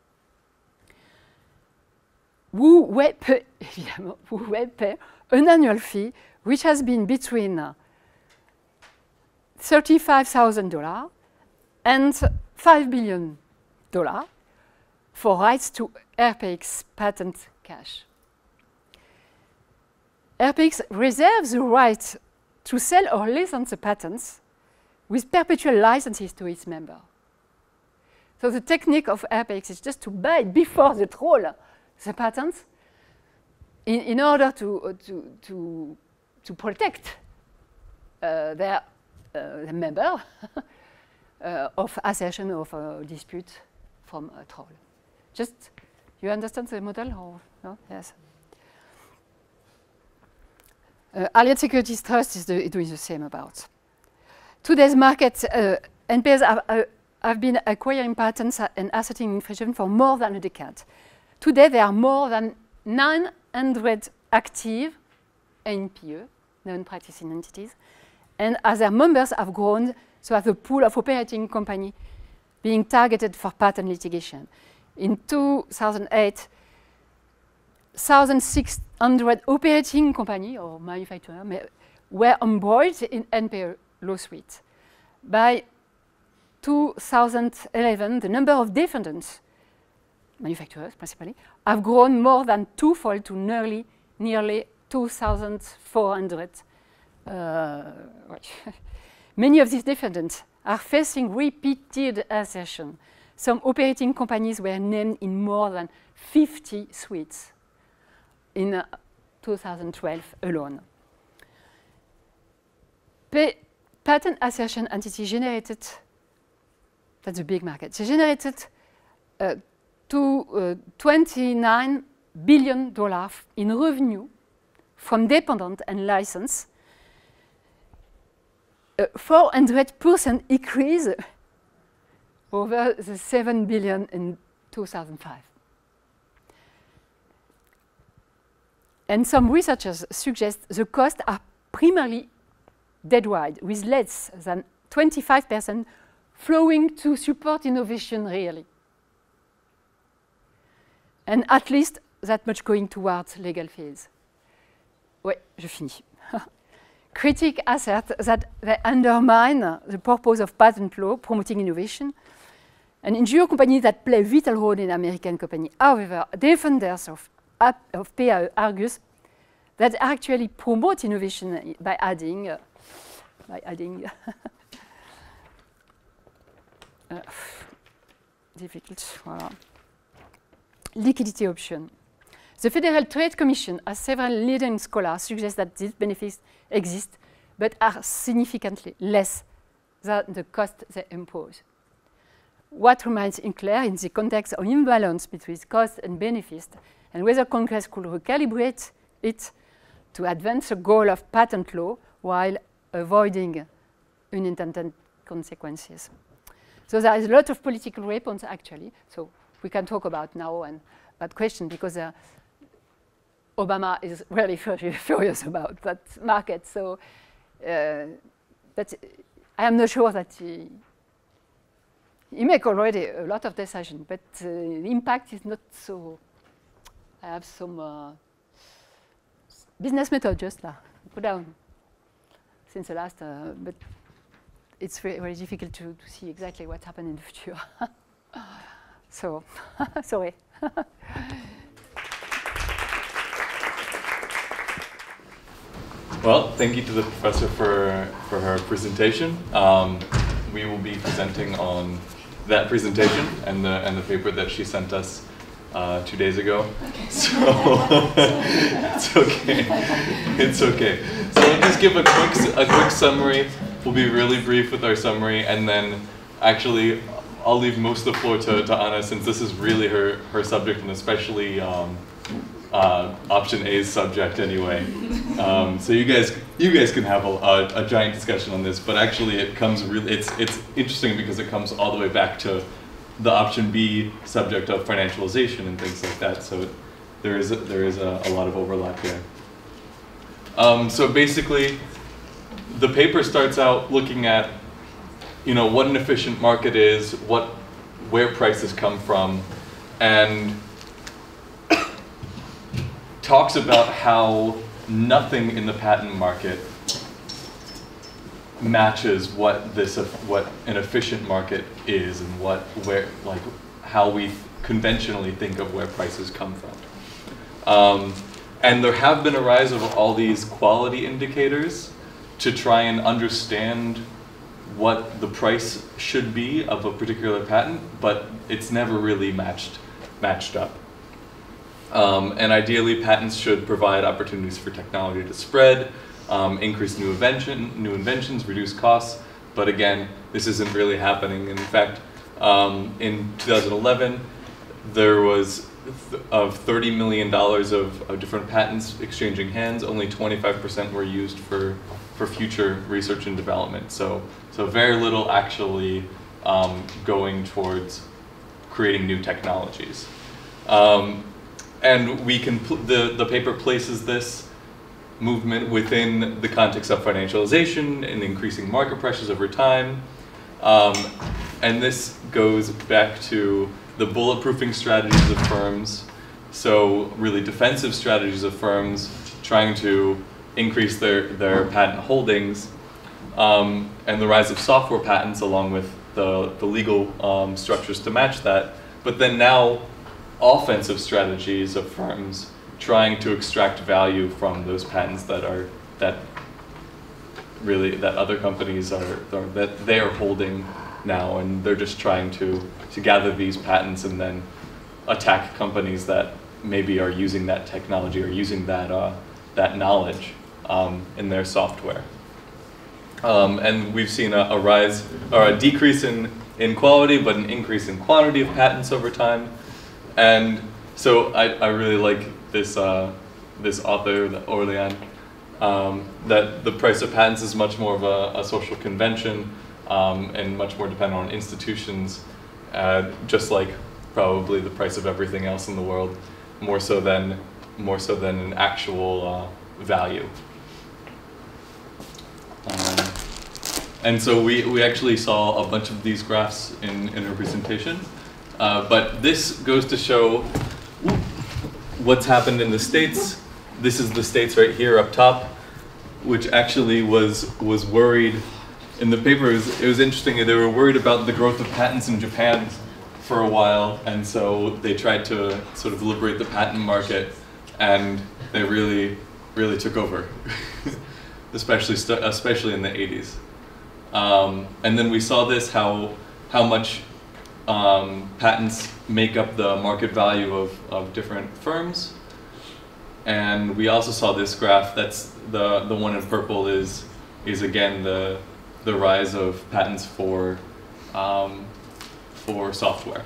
who will pay an annual fee which has been between $35,000 and $5 billion for rights to RPX patent cash. RPX reserves the right to sell or license the patents with perpetual licenses to its member. So the technique of RPX is just to buy before the troll the patents in order to protect their member of assertion of a dispute from a troll. Just, you understand the model? Or no? Yes. Allied Securities Trust is doing the same about. Today's market, NPS have been acquiring patents and asserting infringement for more than a decade. Today, there are more than 900 active NPE, non-practicing entities, and as their members have grown, so has the pool of operating companies being targeted for patent litigation. In 2008, 1,600 operating companies or manufacturers were embroiled in NPE lawsuits. By 2011, the number of defendants, manufacturers principally, have grown more than twofold to nearly 2,400. Many of these defendants are facing repeated assertion. Some operating companies were named in more than 50 suits in 2012 alone. Patent assertion entity generated, that's a big market, they generated $29 billion in revenue from dependent and license, 400% increase over the $7 billion in 2005. And some researchers suggest the costs are primarily dead-wide, with less than 25% flowing to support innovation really. And at least that much going towards legal fees. Ouais, je finis. Critics assert that they undermine the purpose of patent law, promoting innovation, and injure companies that play a vital role in American companies. However, defenders of PAE argue that actually promote innovation by adding difficult. Voilà. Liquidity option. The Federal Trade Commission, as several leading scholars suggest that these benefits exist, but are significantly less than the cost they impose. What remains unclear in the context of imbalance between cost and benefits, and whether Congress could recalibrate it to advance the goal of patent law while avoiding unintended consequences. So there is a lot of political response actually. So we can talk about now and that question because Obama is really furious about that market. So but I am not sure that he makes already a lot of decisions, but the impact is not so. I have some business method just put down since the last, but it's very, very difficult to see exactly what happened in the future. So, sorry. Well, thank you to the professor for her presentation. We will be presenting on that presentation and the paper that she sent us 2 days ago. Okay. So it's okay. It's okay. So I'll just give a quick summary. We'll be really brief with our summary, and then actually I'll leave most of the floor to Anna, since this is really her subject, and especially option A's subject anyway. So you guys can have a giant discussion on this, but actually it comes really, it's interesting because it comes all the way back to the option B subject of financialization and things like that. So there is a lot of overlap here. So basically, the paper starts out looking at, what an efficient market is, where prices come from, and talks about how nothing in the patent market matches what an efficient market is, and how we conventionally think of where prices come from. And there have been a rise of all these quality indicators to try and understand what the price should be of a particular patent, but it's never really matched up. And ideally, patents should provide opportunities for technology to spread, increase new inventions, reduce costs. But again, this isn't really happening. In fact, in 2011, there was of $30 million of different patents exchanging hands. Only 25% were used for future research and development. So very little actually going towards creating new technologies. And we can the paper places this movement within the context of financialization and increasing market pressures over time. And this goes back to the bulletproofing strategies of firms. So really defensive strategies of firms trying to increase their patent holdings, and the rise of software patents along with the legal structures to match that. But then now offensive strategies of firms trying to extract value from those patents that other companies that they are holding now, and they're just trying to gather these patents and then attack companies that maybe are using that technology or using that knowledge in their software. And we've seen a rise or a decrease in quality, but an increase in quantity of patents over time. And so I really like this author, Orlean, that the price of patents is much more of a social convention and much more dependent on institutions, just like probably the price of everything else in the world, more so than an actual value. And so we actually saw a bunch of these graphs in her presentation. But this goes to show what's happened in the States. This is the States right here up top, which actually was worried in the paper. It was interesting. They were worried about the growth of patents in Japan for a while, and so they tried to sort of liberate the patent market, and they really took over, especially in the 80s. And then we saw this, how how much patents make up the market value of different firms. And we also saw this graph. That's the one in purple is again the rise of patents for software.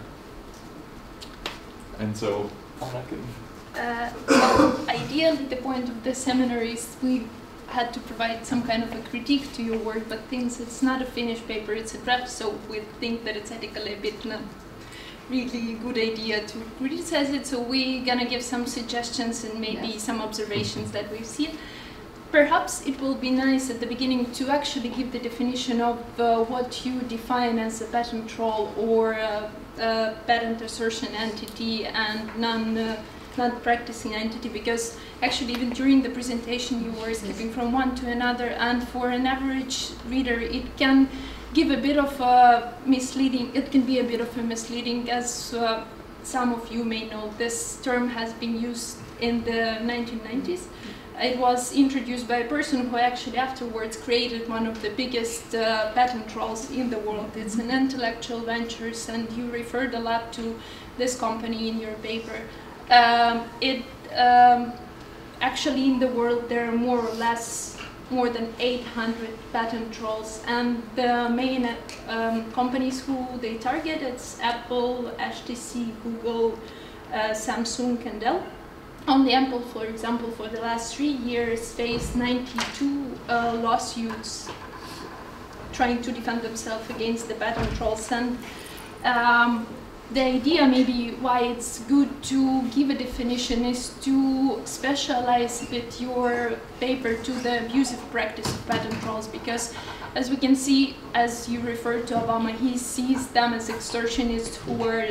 And so Anna can. Well, ideally, the point of the seminar is we had to provide some kind of a critique to your work, but since it's not a finished paper, it's a draft, so we think that it's ethically a bit not really good idea to criticize it, so we're gonna give some suggestions and maybe some observations that we've seen. Perhaps it will be nice at the beginning to actually give the definition of what you define as a patent troll or a patent assertion entity and non-practicing entity, because actually even during the presentation you were skipping from one to another, and for an average reader it can give a bit of a misleading, it can be a bit of a misleading, as some of you may know, this term has been used in the 1990s. It was introduced by a person who actually afterwards created one of the biggest patent trolls in the world. It's an Intellectual Ventures, and you referred a lot to this company in your paper. Actually in the world there are more or less more than 800 patent trolls, and the main companies who they target, it's Apple, HTC, Google, Samsung and Dell. Only Apple, for example, for the last 3 years faced 92 lawsuits trying to defend themselves against the patent trolls. And the idea maybe why it's good to give a definition is to specialize with your paper to the abusive practice of patent trolls, because as we can see, as you referred to Obama, he sees them as extortionists who are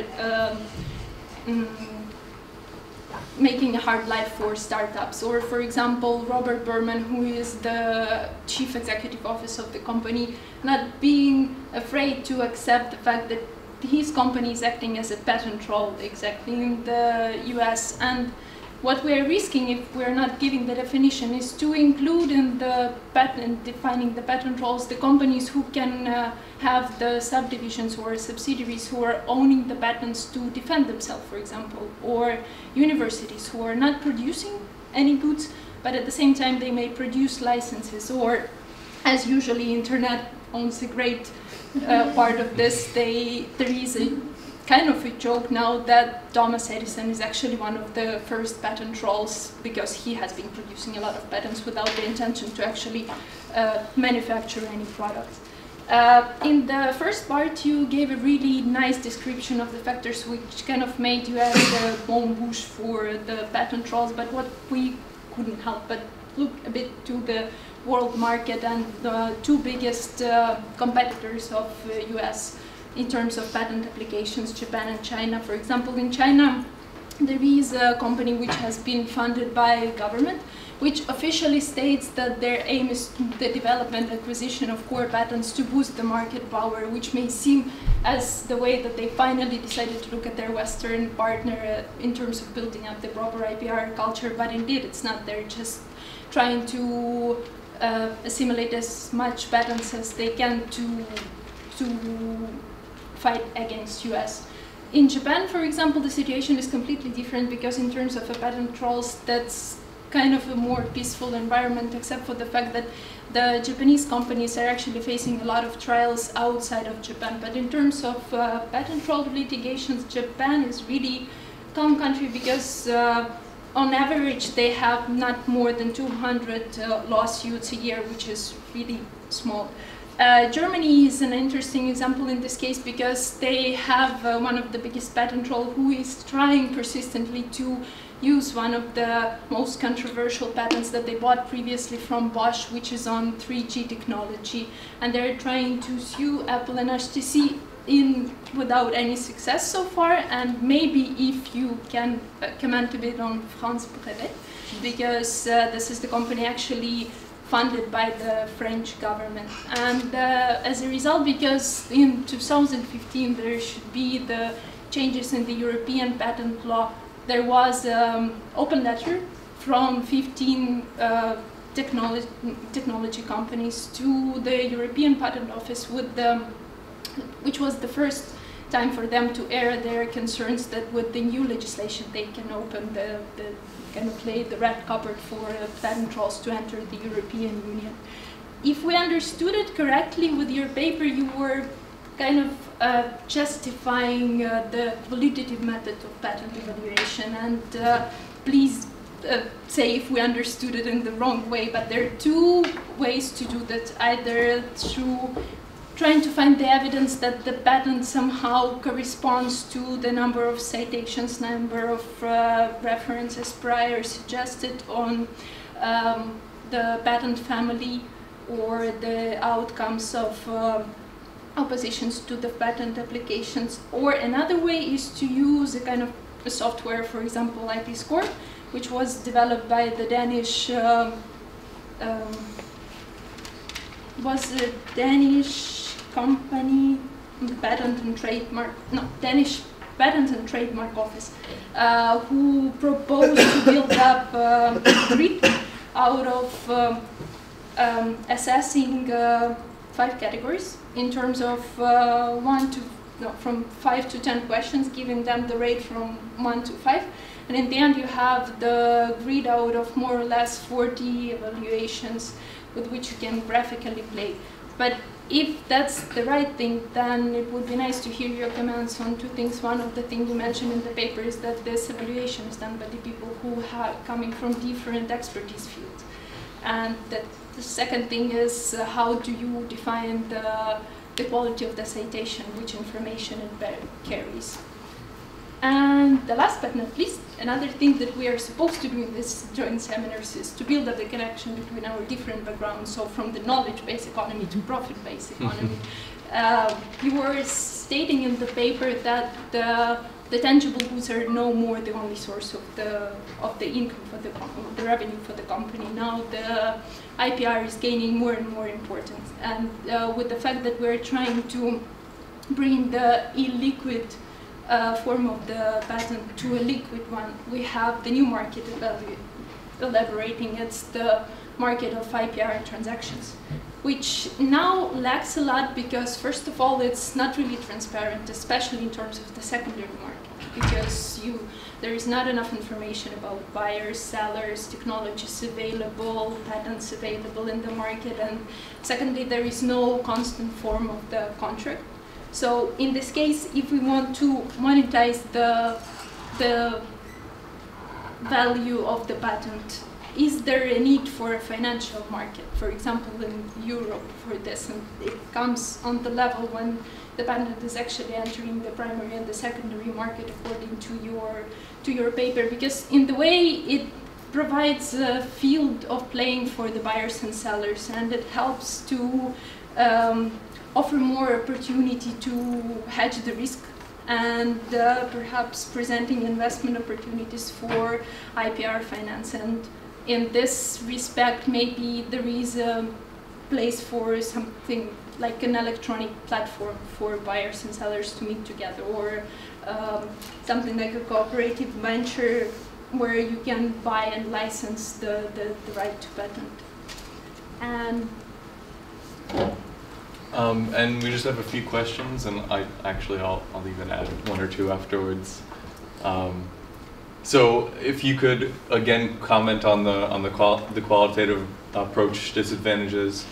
making a hard life for startups. Or for example, Robert Berman, who is the chief executive officer of the company, not being afraid to accept the fact that his company is acting as a patent troll exactly in the US. And what we're risking if we're not giving the definition is to include in the patent, defining the patent trolls, the companies who can have the subdivisions or subsidiaries who are owning the patents to defend themselves, for example, or universities who are not producing any goods, but at the same time they may produce licenses, or as usually internet owns a great part of this. There is a kind of a joke now that Thomas Edison is actually one of the first patent trolls, because he has been producing a lot of patents without the intention to actually manufacture any product. In the first part you gave a really nice description of the factors which kind of made you as the bon bouche for the patent trolls, but what we couldn't help but look a bit to the world market and the two biggest competitors of US in terms of patent applications, Japan and China. For example, in China there is a company which has been funded by government, which officially states that their aim is the development and acquisition of core patents to boost the market power, which may seem as the way that they finally decided to look at their Western partner in terms of building up the proper IPR culture, but indeed it's not. They're just trying to assimilate as much patents as they can to fight against US. In Japan, for example, the situation is completely different, because in terms of a patent trolls, that's kind of a more peaceful environment, except for the fact that the Japanese companies are actually facing a lot of trials outside of Japan. But in terms of patent troll litigations, Japan is really a calm country, because on average they have not more than 200 lawsuits a year, which is really small. Germany is an interesting example in this case, because they have one of the biggest patent troll who is trying persistently to use one of the most controversial patents that they bought previously from Bosch, which is on 3G technology. And they're trying to sue Apple and HTC without any success so far. And maybe if you can comment a bit on France Brevet, because this is the company actually funded by the French government. And as a result, because in 2015 there should be the changes in the European patent law, there was open letter from 15 technology companies to the European Patent Office with the which was the first time for them to air their concerns that with the new legislation they can open the kind of play the red carpet for patent trolls to enter the European Union. If we understood it correctly with your paper, you were kind of justifying the qualitative method of patent evaluation, and please say if we understood it in the wrong way, but there are two ways to do that, either through trying to find the evidence that the patent somehow corresponds to the number of citations, number of references prior suggested on the patent family, or the outcomes of oppositions to the patent applications. Or another way is to use a kind of a software, for example, IP Score, which was developed by the Danish company, Danish Patent and Trademark Office, who proposed to build up a grid out of assessing 5 categories in terms of from 5 to 10 questions, giving them the rate from 1 to 5. And in the end, you have the grid out of more or less 40 evaluations with which you can graphically play. But if that's the right thing, then it would be nice to hear your comments on 2 things. One of the things you mentioned in the paper is that this evaluation is done by the people who are coming from different expertise fields. And that the second thing is how do you define the quality of the citation, which information it carries. And the last but not least, another thing that we are supposed to do in this joint seminars is to build up the connection between our different backgrounds, so from the knowledge-based economy to profit-based economy. You were stating in the paper that the tangible goods are no more the only source of the income for the revenue for the company. Now the IPR is gaining more and more importance, and with the fact that we're trying to bring the illiquid form of the patent to a liquid one, we have the new market elaborating. It's the market of IPR transactions, which now lacks a lot because, first of all, it's not really transparent, especially in terms of the secondary market, because there is not enough information about buyers, sellers, technologies available, patents available in the market, and secondly, there is no constant form of the contract. So in this case, if we want to monetize the value of the patent, is there a need for a financial market, for example, in Europe for this? And it comes on the level when the patent is actually entering the primary and the secondary market according to your paper, because in the way it provides a field of playing for the buyers and sellers, and it helps to offer more opportunity to hedge the risk, and perhaps presenting investment opportunities for IPR finance. And in this respect, maybe there is a place for something like an electronic platform for buyers and sellers to meet together, or something like a cooperative venture where you can buy and license the right to patent. And we just have a few questions, and I'll even add 1 or 2 afterwards. So if you could again comment on the qualitative approach disadvantages,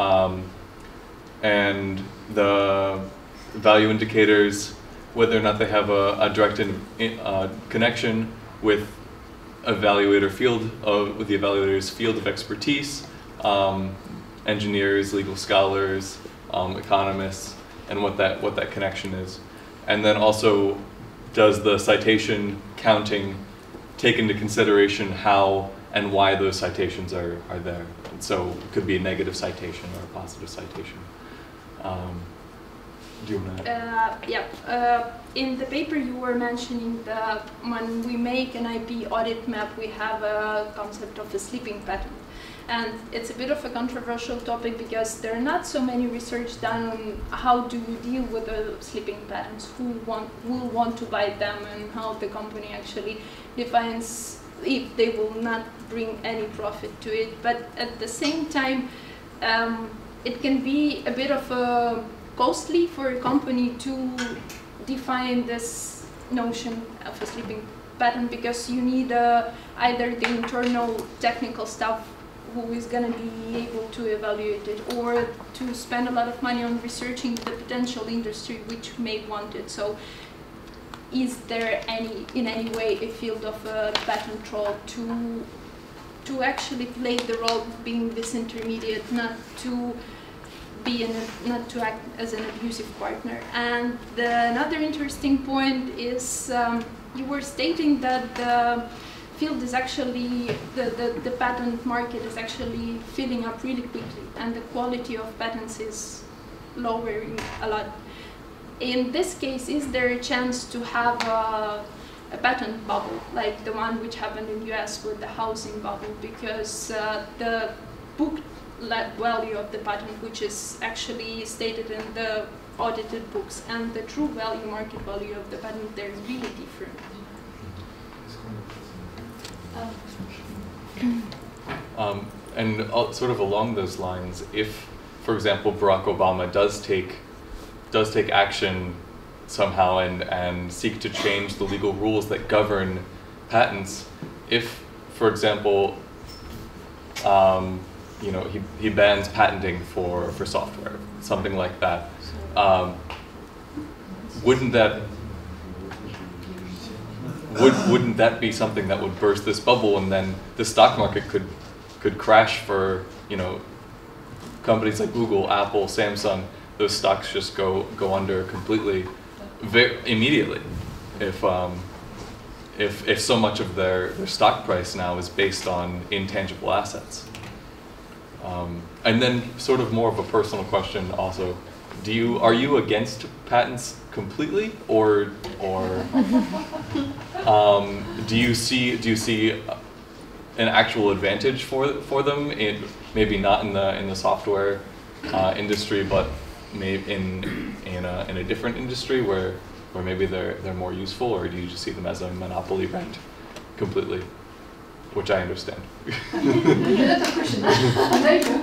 and the value indicators, whether or not they have a direct connection with the evaluator's field of expertise, engineers, legal scholars, economists, and what that connection is. And then also, does the citation counting take into consideration how and why those citations are there? And so it could be a negative citation or a positive citation. Do you want to? In the paper you were mentioning that when we make an IP audit map, we have a concept of a sleeping patent. And it's a bit of a controversial topic because there are not so many research done on how do you deal with the sleeping patents, who will want to buy them, and how the company actually defines if they will not bring any profit to it. But at the same time, it can be a bit of a costly for a company to define this notion of a sleeping pattern, because you need either the internal technical staff who is going to be able to evaluate it, or to spend a lot of money on researching the potential industry which may want it. So is there in any way a field of patent troll to actually play the role of being this intermediate, not to act as an abusive partner? And another interesting point is you were stating that the field is actually, the patent market is actually filling up really quickly, and the quality of patents is lowering a lot. In this case, is there a chance to have a patent bubble, like the one which happened in the US with the housing bubble? Because the book value of the patent, which is actually stated in the audited books, and the true value, market value of the patent, they're really different. And sort of along those lines, if, for example, Barack Obama does take action somehow and seek to change the legal rules that govern patents, if, for example, you know, he bans patenting for software, something like that, wouldn't that be something that would burst this bubble, and then the stock market could crash for, you know, companies like Google, Apple, Samsung? Those stocks just go under completely, immediately, if so much of their stock price now is based on intangible assets. And then, sort of more of a personal question also: are you against patents completely, or do you see an actual advantage for them, maybe not in the software industry, but maybe in a different industry where maybe they're more useful, or do you just see them as a monopoly brand completely? Which I understand. Another question. There you go.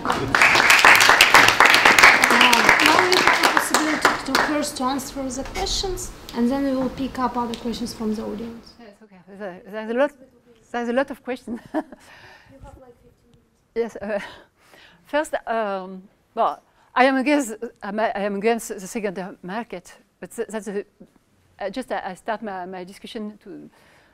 Now we have the possibility to first answer the questions, and then we will pick up other questions from the audience. Yes, okay. There's a lot of questions. You have like 15 minutes. Yes. First, well, I am against the secondary market, but that's I start my discussion to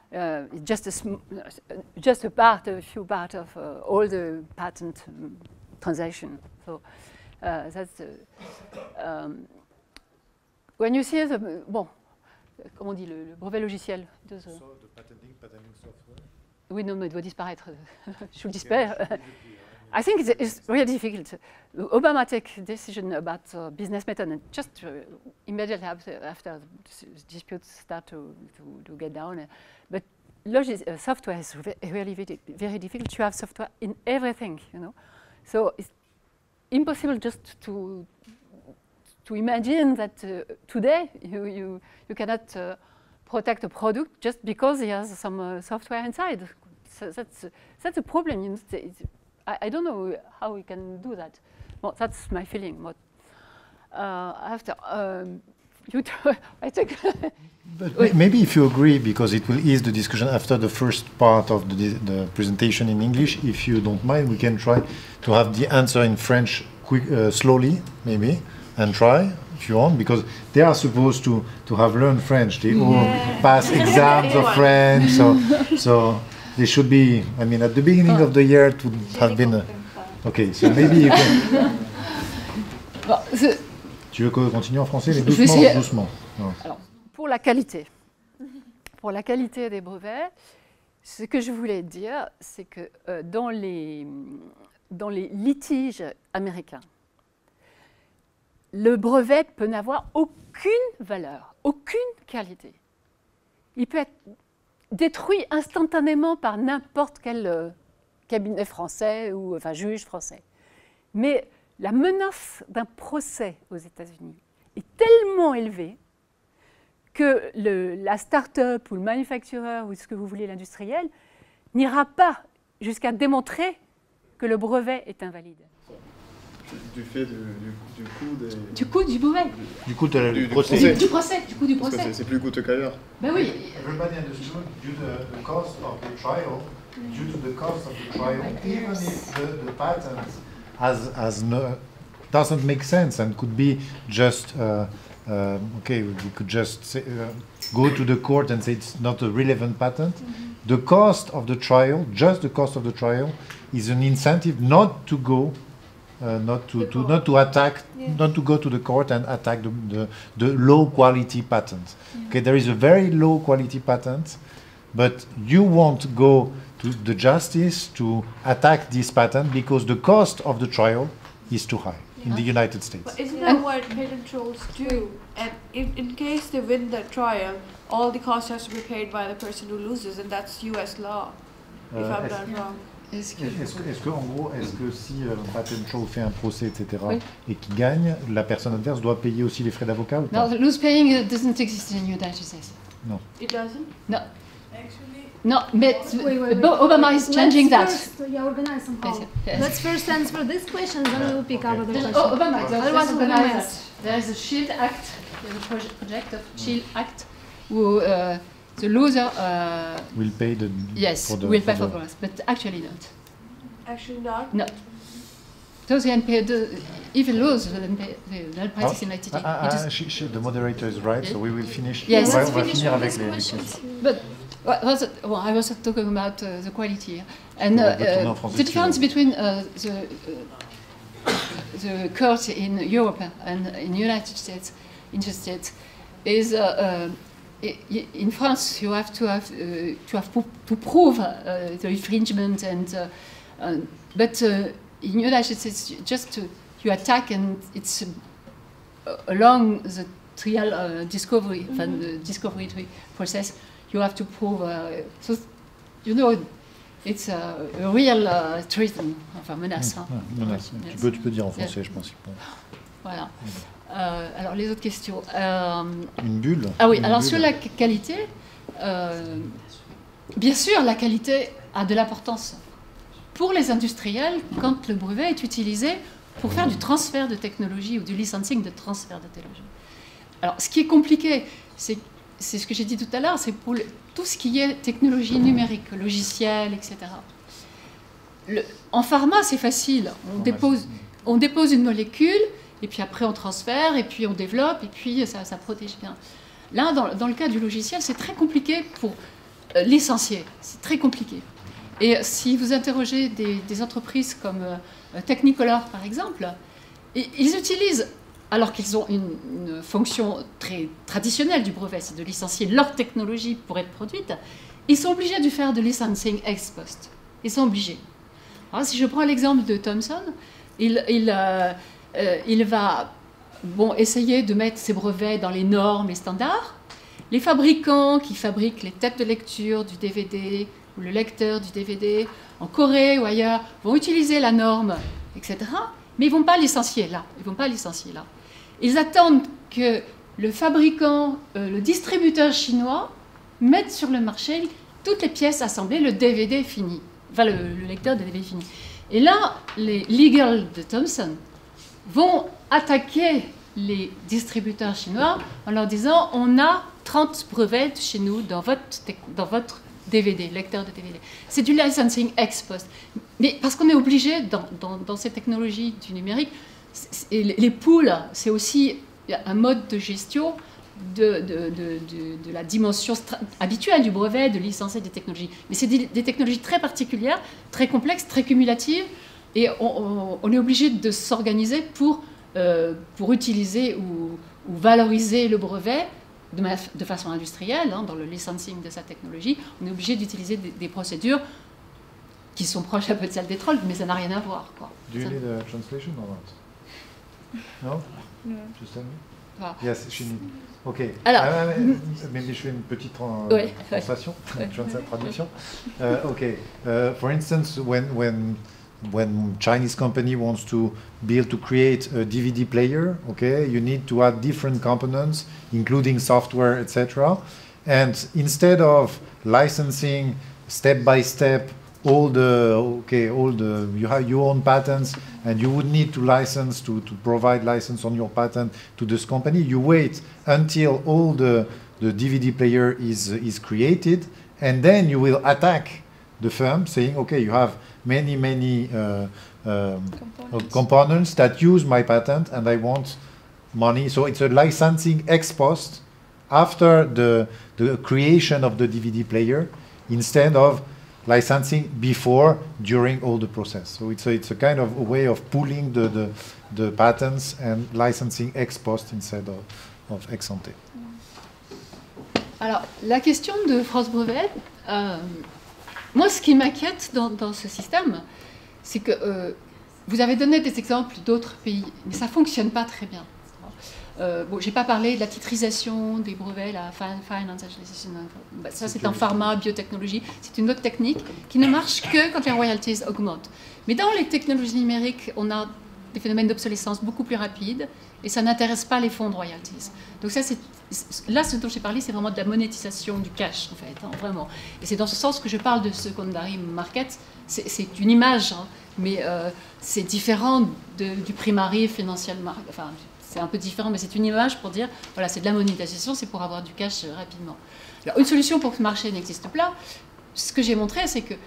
just a few part of all the patent transaction. So that's when you see the comment on dit le brevet logiciel. Patenting software. Oui, non, mais il doit disparaître. Je le disparaître. I think it's really difficult. Obama take decision about business method, and just immediately after the disputes start to get down. But software is really very difficult. You have software in everything, you know. So it's impossible just to imagine that today you cannot protect a product just because it has some software inside. So that's a problem. You know, I don't know how we can do that. Well, that's my feeling. But after I think. But maybe if you agree, because it will ease the discussion after the first part of the presentation in English, if you don't mind, we can try to have the answer in French slowly, maybe, and try if you want, because they are supposed to have learned French. They all pass exams of French, so they should be. I mean, at the beginning of the year, it would have been. Okay, so maybe you can. Tu veux que continue en français, mais doucement, doucement. Non. Alors, pour la qualité des brevets, ce que je voulais dire, c'est que dans les litiges américains, le brevet peut n'avoir aucune valeur, aucune qualité. Il peut être détruit instantanément par n'importe quel cabinet français ou juge français. Mais la menace d'un procès aux États-Unis est tellement élevée que la start-up ou le manufactureur ou ce que vous voulez, l'industriel, n'ira pas jusqu'à démontrer que le brevet est invalide. du fait du coût des... Du coût du brevet. Du coup, Du procès. procès. Du procès, du coût du Parce que procès. c'est plus coûteux qu'ailleurs. Ben oui. Everybody understood due to the cost of the trial, even if the patent doesn't make sense and could be just okay, we could just say, go to the court and say it's not a relevant patent. The cost of the trial, just the cost of the trial, is an incentive not to go, not to attack, not to go to the court and attack the low quality patent. Okay, there is a very low quality patent, but you won't go to the justice to attack this patent because the cost of the trial is too high in the United States. But isn't that what patent trolls do? And in case they win the trial, all the cost has to be paid by the person who loses, and that's U.S. law, if I'm not wrong. Est-ce que, en gros, est-ce que si Patent Troll fait un procès, etc., Oui. et qu'il gagne, la personne adverse doit payer aussi les frais d'avocat ou pas? No, loose paying doesn't exist in the United States. It doesn't? No. No, but Wait. Obama is changing that. Let's first, organize somehow. Yes. Let's first answer this question, then we will pick up other questions. Obama, Otherwise just we'll organize mess. that. There is a SHIELD Act, there's a project of SHIELD Act, who the loser Will pay the... yes, for the, will pay for for the- us, but actually not. Actually not? No. Those can pay, if you lose, then pay, they'll practice in litigation. The moderator is right, so we will finish. Yes. On va, Let's on va finish finir with avec these les questions. But I was talking about the quality, and On va tourner en français the si difference tu veux. between the courts in Europe and in the United States, is in France you have to prove the infringement, but in the United States just you attack and it's along the trial discovery, the discovery process. You have to prove, so you know, it's a real treason, enfin menace. Hein. Menace. Yes. Tu peux dire en français, je pense. Voilà. Alors les autres questions. Une bulle. Ah oui, Une alors bulle. sur la qualité, bien sûr, la qualité a de l'importance pour les industriels quand le brevet est utilisé pour faire du transfert de technologie ou du licensing de transfert de technologie. Alors, ce qui est compliqué, c'est ce que j'ai dit tout à l'heure, c'est pour tout ce qui est technologie numérique, logiciel, etc. En pharma, c'est facile. On dépose une molécule, et puis après on transfère, et puis on développe, et puis ça protège bien. Là, dans le cas du logiciel, c'est très compliqué pour licencier. C'est très compliqué. Et si vous interrogez des entreprises comme Technicolor, par exemple, ils utilisent, alors qu'ils ont une fonction très traditionnelle du brevet, c'est de licencier leur technologie pour être produite, ils sont obligés de faire de licensing ex post. Ils sont obligés. Alors, si je prends l'exemple de Thomson, il va essayer de mettre ses brevets dans les normes et standards. Les fabricants qui fabriquent les têtes de lecture du DVD ou le lecteur du DVD en Corée ou ailleurs vont utiliser la norme, etc. Mais ils ne vont pas licencier là. Ils attendent que le fabricant, le distributeur chinois mette sur le marché toutes les pièces assemblées, le DVD fini, enfin le lecteur de DVD fini. Et là, les legal de Thomson vont attaquer les distributeurs chinois en leur disant on a 30 brevets chez nous dans votre DVD, lecteur de DVD. C'est du licensing ex post. Mais parce qu'on est obligé, dans ces technologies du numérique, les pools, c'est aussi un mode de gestion de la dimension habituelle du brevet, de licencier des technologies. Mais c'est des technologies très particulières, très complexes, très cumulatives, et on est obligé de s'organiser pour utiliser ou valoriser le brevet de façon industrielle, dans le licensing de sa technologie. On est obligé d'utiliser des procédures qui sont proches un peu de celles des trolls, mais ça n'a rien à voir. Do you need a translation or not? No? No. Just tell me. Voilà. Yes, she need. Okay. Alors, maybe je fais une petite ouais, translation, ouais. traduction. Okay. For instance, when Chinese company wants to create a DVD player, okay, you need to add different components, including software, etc. And instead of licensing step by step all the you have your own patents and you would need to license to provide license on your patent to this company. You wait until all the DVD player is created, and then you will attack the firm saying, okay, you have many components that use my patent and I want money. So it's a licensing ex post after the creation of the DVD player, instead of licensing before, during all the process. So it's a kind of a way of pooling the patents and licensing ex post instead of ex ante. Alors, la question de France Brevet, moi, ce qui m'inquiète dans ce système, c'est que vous avez donné des exemples d'autres pays, mais ça ne fonctionne pas très bien. Bon, je n'ai pas parlé de la titrisation des brevets, la financialization. Ça, c'est en pharma, biotechnologie. C'est une autre technique qui ne marche que quand les royalties augmentent. Mais dans les technologies numériques, on a des phénomènes d'obsolescence beaucoup plus rapides et ça n'intéresse pas les fonds de royalties. Donc ça, là, ce dont j'ai parlé, c'est vraiment de la monétisation du cash, en fait, hein, vraiment. Et c'est dans ce sens que je parle de secondary market. C'est une image, hein, mais c'est différent du primary financial market. Enfin, c'est un peu différent, mais c'est une image pour dire, voilà, c'est de la monétisation, c'est pour avoir du cash rapidement. Alors, une solution pour que ce marché n'existe pas, ce que j'ai montré, c'est que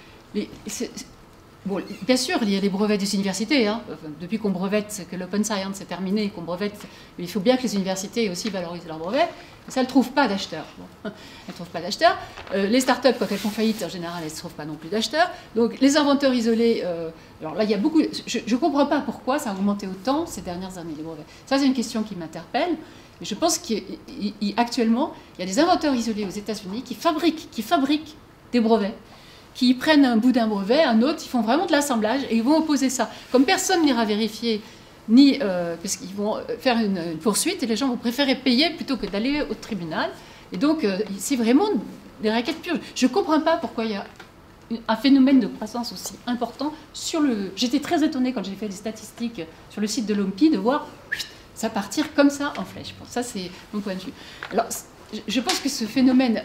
bon, bien sûr, il y a les brevets des universités. Hein. Depuis qu'on brevette, que l'open science est terminé, qu'on brevette, il faut bien que les universités aussi valorisent leurs brevets. Ça, elles ne trouvent pas d'acheteurs. Bon, elles ne trouvent pas d'acheteurs. Les startups, quand elles font faillite, en général, elles ne trouvent pas non plus d'acheteurs. Donc, les inventeurs isolés, alors là, il y a beaucoup. Je ne comprends pas pourquoi ça a augmenté autant ces dernières années, les brevets. Ça, c'est une question qui m'interpelle. Mais je pense qu'actuellement, il y a des inventeurs isolés aux États-Unis qui fabriquent des brevets, qui prennent un bout d'un brevet, un autre, ils font vraiment de l'assemblage et ils vont opposer ça. Comme personne n'ira vérifier, ni parce qu'ils vont faire une poursuite et les gens vont préférer payer plutôt que d'aller au tribunal. Et donc, c'est vraiment des raquettes pures. Je ne comprends pas pourquoi il y a un phénomène de croissance aussi important sur le... J'étais très étonnée quand j'ai fait des statistiques sur le site de l'OMPI de voir ça partir comme ça en flèche. Bon, ça, c'est mon point de vue. Alors, je pense que ce phénomène,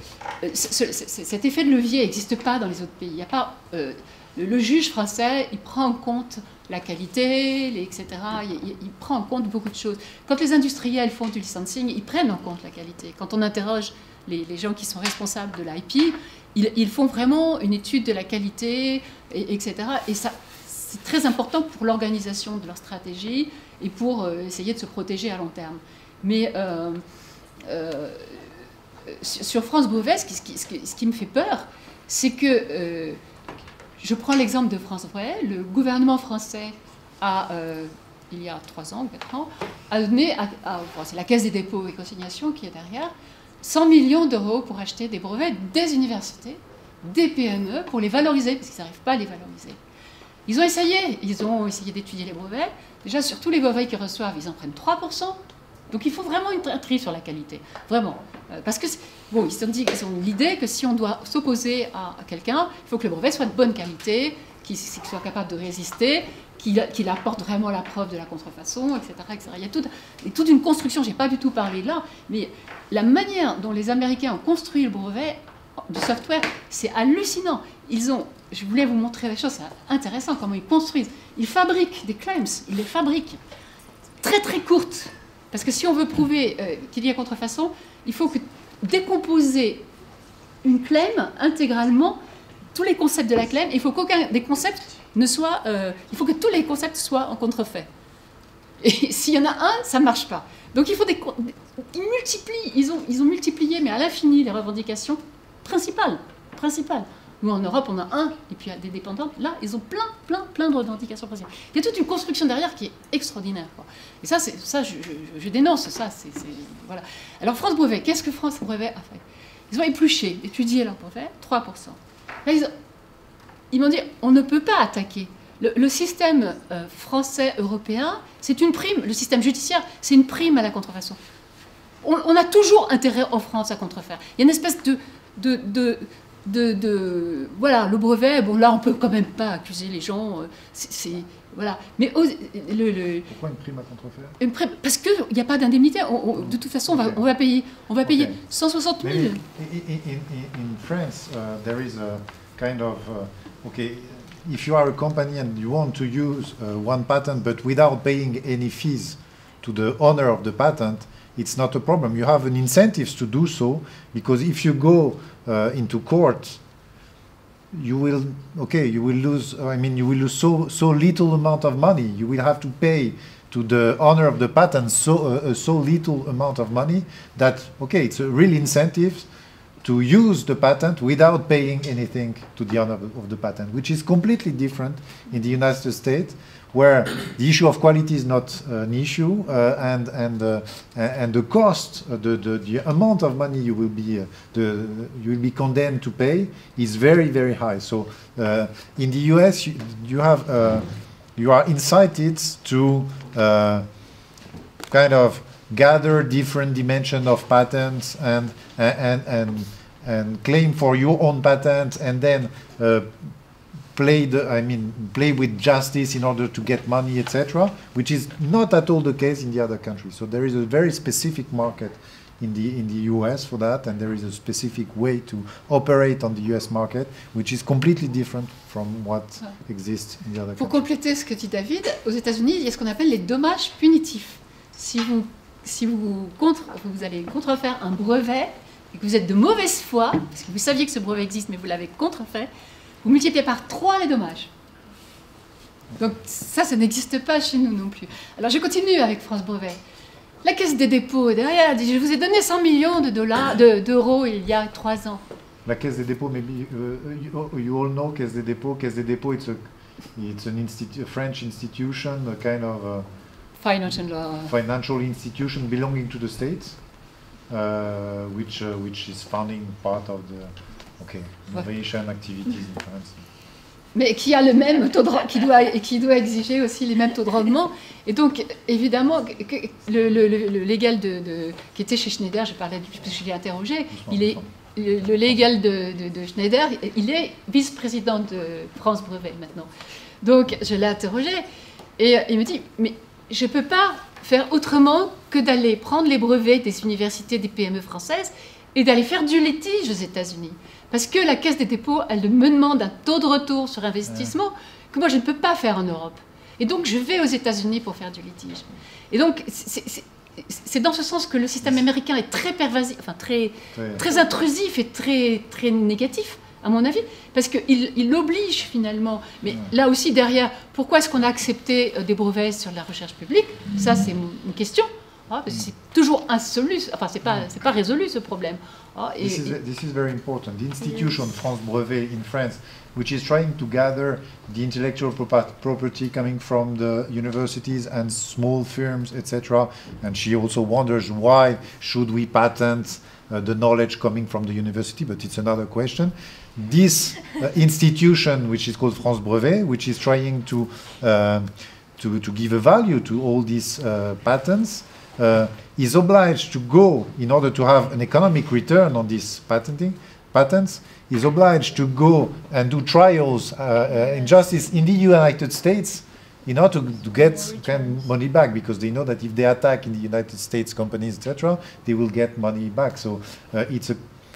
cet effet de levier n'existe pas dans les autres pays. Il y a pas, le juge français, il prend en compte la qualité, etc. Il prend en compte beaucoup de choses. Quand les industriels font du licensing, ils prennent en compte la qualité. Quand on interroge les gens qui sont responsables de l'IP, ils font vraiment une étude de la qualité, etc. Et ça, c'est très important pour l'organisation de leur stratégie et pour essayer de se protéger à long terme. Mais... sur France Brevet, ce qui me fait peur, c'est que, je prends l'exemple de France Brevet, le gouvernement français il y a 3 ans ou 4 ans, a donné, c'est la Caisse des dépôts et consignations qui est derrière, 100 millions d'euros pour acheter des brevets des universités, des PME, pour les valoriser, parce qu'ils n'arrivent pas à les valoriser. Ils ont essayé d'étudier les brevets. Déjà, sur tous les brevets qu'ils reçoivent, ils en prennent 3%. Donc il faut vraiment un tri sur la qualité, vraiment. Parce que, bon, ils ont l'idée que si on doit s'opposer à quelqu'un, il faut que le brevet soit de bonne qualité, qu'il soit capable de résister, qu'il apporte vraiment la preuve de la contrefaçon, etc. etc. Il y a toute une construction, je n'ai pas du tout parlé là, mais la manière dont les Américains ont construit le brevet de software, c'est hallucinant. Je voulais vous montrer des choses, c'est intéressant comment ils construisent. Ils fabriquent des claims, ils les fabriquent très très courtes. Parce que si on veut prouver qu'il y a contrefaçon, il faut décomposer une claim intégralement, tous les concepts de la claim, il faut qu'aucun des concepts ne soit... il faut que tous les concepts soient en contrefait. Et s'il y en a un, ça ne marche pas. Donc il faut ils multiplient, ils ont multiplié, mais à l'infini, les revendications principales. Nous, en Europe, on a un, et puis il y a des dépendantes. Là, ils ont plein de revendications principales. Il y a toute une construction derrière qui est extraordinaire, quoi. Et ça, je dénonce ça. Voilà. Alors, France Brevet, qu'est-ce que France Brevet a fait? Ils ont épluché, étudié leur brevet, 3%. Là, ils m'ont dit, on ne peut pas attaquer. Le système français, européen, c'est une prime. Le système judiciaire, c'est une prime à la contrefaçon. On a toujours intérêt en France à contrefaire. Il y a une espèce voilà, le brevet, bon là on peut quand même pas accuser les gens, voilà. Mais pourquoi une prime à contrefaire? Parce qu'il n'y a pas d'indemnité. De toute façon, on va payer 160 000. In France, there is a kind of okay, if you are a company and you want to use one patent but without paying any fees to the owner of the patent, it's not a problem. You have an incentive to do so, because if you go into court, you will lose. I mean, you will lose so little amount of money. You will have to pay to the owner of the patent so little amount of money that it's a real incentive to use the patent without paying anything to the owner of the patent, which is completely different in the United States, where the issue of quality is not an issue, and the cost, the amount of money you will be condemned to pay is very, very high. So in the US, you are incited to kind of gather different dimensions of patents and claim for your own patent, and then play with justice in order to get money, etc., which is not at all the case in the other countries. So there is a very specific market in the US for that, and there is a specific way to operate on the US market, which is completely different from what exists in the other Pour countries. compléter ce que dit David, aux États-Unis, il y a ce qu'on appelle les dommages punitifs. Si vous allez contrefaire un brevet et que vous êtes de mauvaise foi, parce que vous saviez que ce brevet existe mais vous l'avez contrefait, vous multipliez par 3 les dommages. Donc ça n'existe pas chez nous non plus. Alors je continue avec France Brevet. La Caisse des dépôts, derrière, dit, je vous ai donné 100 millions d'euros il y a 3 ans. La Caisse des dépôts, maybe you all know Caisse des dépôts. Caisse des dépôts, it's a French institution, a kind of financial institution belonging to the states, which is funding part of the innovation activities in France. Mais qui a le même taux de qui doit exiger aussi les mêmes taux de rendement. Et donc, évidemment, le légal qui était chez Schneider, je parlais parce que je l'ai interrogé, le légal de Schneider, il est vice-président de France Brevet maintenant. Donc, je l'ai interrogé et il me dit, mais je ne peux pas faire autrement que d'aller prendre les brevets des universités, des PME françaises et d'aller faire du litige aux États-Unis. Parce que la Caisse des dépôts, elle me demande un taux de retour sur investissement que moi, je ne peux pas faire en Europe. Et donc, je vais aux États-Unis pour faire du litige. Et donc, c'est dans ce sens que le système américain est très pervasif, enfin très intrusif et très négatif, à mon avis, parce qu'il oblige finalement. Mais là aussi, derrière, pourquoi est-ce qu'on a accepté des brevets sur la recherche publique? Ça, c'est une question. Parce que c'est toujours insolu, enfin, c'est pas résolu ce problème. This is very important. The institution France Brevet in France, which is trying to gather the intellectual property coming from the universities and small firms, etc. And she also wonders why should we patent the knowledge coming from the university, but it's another question. This institution, which is called France Brevet, which is trying to give a value to all these patents, is obliged to go, in order to have an economic return on these patents, is obliged to go and do trials in justice in the United States in order to get money back, because they know that if they attack in the United States companies, etc., they will get money back. So it's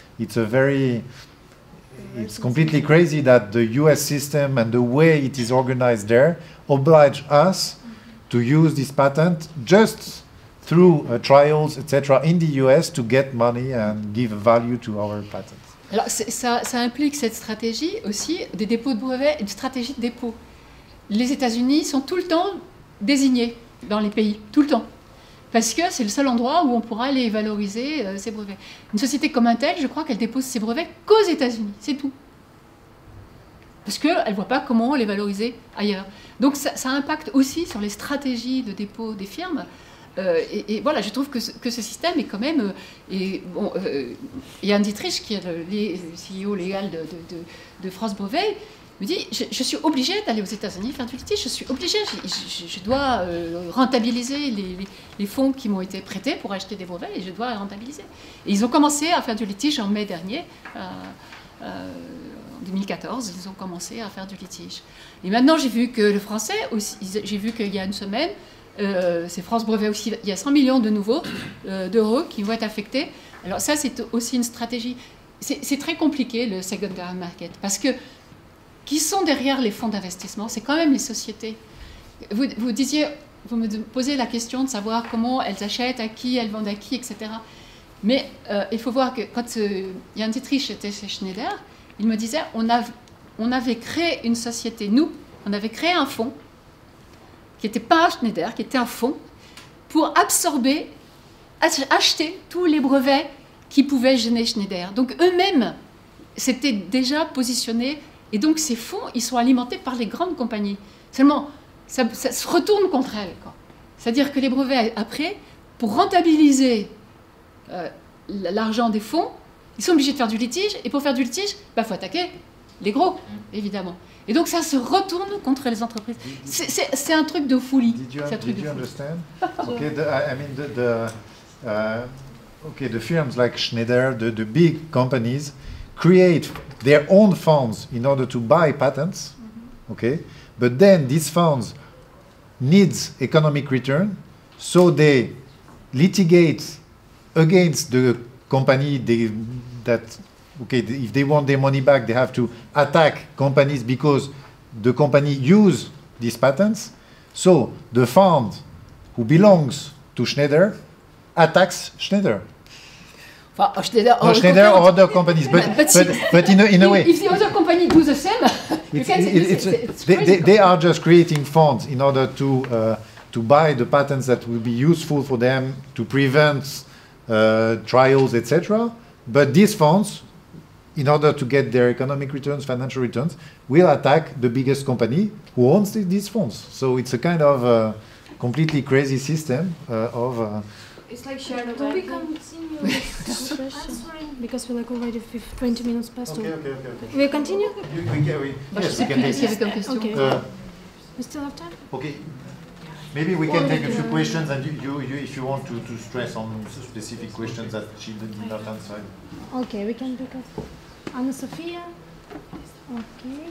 completely crazy that the US system and the way it is organized there oblige us to use this patent just through trials, etc., in the US to get money and give value to our patents. Alors ça implique cette stratégie aussi des dépôts de brevets, une stratégie de dépôt. Les États-Unis sont tout le temps désignés dans les pays, tout le temps, parce que c'est le seul endroit où on pourra aller valoriser ces brevets. Une société comme Intel, je crois qu'elle dépose ses brevets qu'aux États-Unis, c'est tout. Parce qu'elle ne voit pas comment les valoriser ailleurs. Donc ça impacte aussi sur les stratégies de dépôt des firmes. Et voilà, je trouve que ce système est quand même... Yann Dietrich, qui est le CEO légal de France Brevet, me dit, je suis obligée d'aller aux États-Unis faire du litige, je suis obligée, je dois rentabiliser les fonds qui m'ont été prêtés pour acheter des brevets, et je dois les rentabiliser. Et ils ont commencé à faire du litige en mai dernier, en 2014, ils ont commencé à faire du litige. Et maintenant, j'ai vu que le français, j'ai vu qu'il y a une semaine, c'est France Brevet aussi, il y a 100 millions de nouveaux d'euros qui vont être affectés. Alors ça, c'est aussi une stratégie. C'est très compliqué, le secondary market, parce que qui sont derrière les fonds d'investissement, c'est quand même les sociétés. Vous me posez la question de savoir comment elles achètent, à qui, elles vendent à qui, etc. Mais il faut voir que quand Jan Dietrich était chez Schneider, il me disait on avait créé une société, nous, on avait créé un fonds qui n'était pas Schneider, qui était un fonds pour absorber, acheter tous les brevets qui pouvaient gêner Schneider. Donc eux-mêmes s'étaient déjà positionnés et donc ces fonds, ils sont alimentés par les grandes compagnies. Seulement, ça se retourne contre elles. C'est-à-dire que les brevets, après, pour rentabiliser l'argent des fonds, ils sont obligés de faire du litige. Et pour faire du litige, il faut attaquer les gros, évidemment. Et donc ça se retourne contre les entreprises. C'est un truc de folie. Did you understand? Okay, okay, the firms like Schneider, the big companies, create their own funds in order to buy patents. Okay, but then these funds needs economic return, so they litigate against the company if they want their money back, they have to attack companies because the company use these patents. So the fund who belongs to Schneider attacks Schneider. Schneider or other companies, but in a way, if the other company do the same, they are just creating funds in order to buy the patents that will be useful for them to prevent trials, etc. But these funds, in order to get their economic returns, financial returns, will attack the biggest company who owns these funds. So it's a kind of completely crazy system of... It's like shared Do we continue answering? Because we're like already 20 minutes past. Okay. We continue? Yes, we can take Okay. We still have time? Okay. Maybe we can take a few questions, and you if you want to stress on specific questions that she did not answer. Okay, we can pick up Anna Sophia. Okay.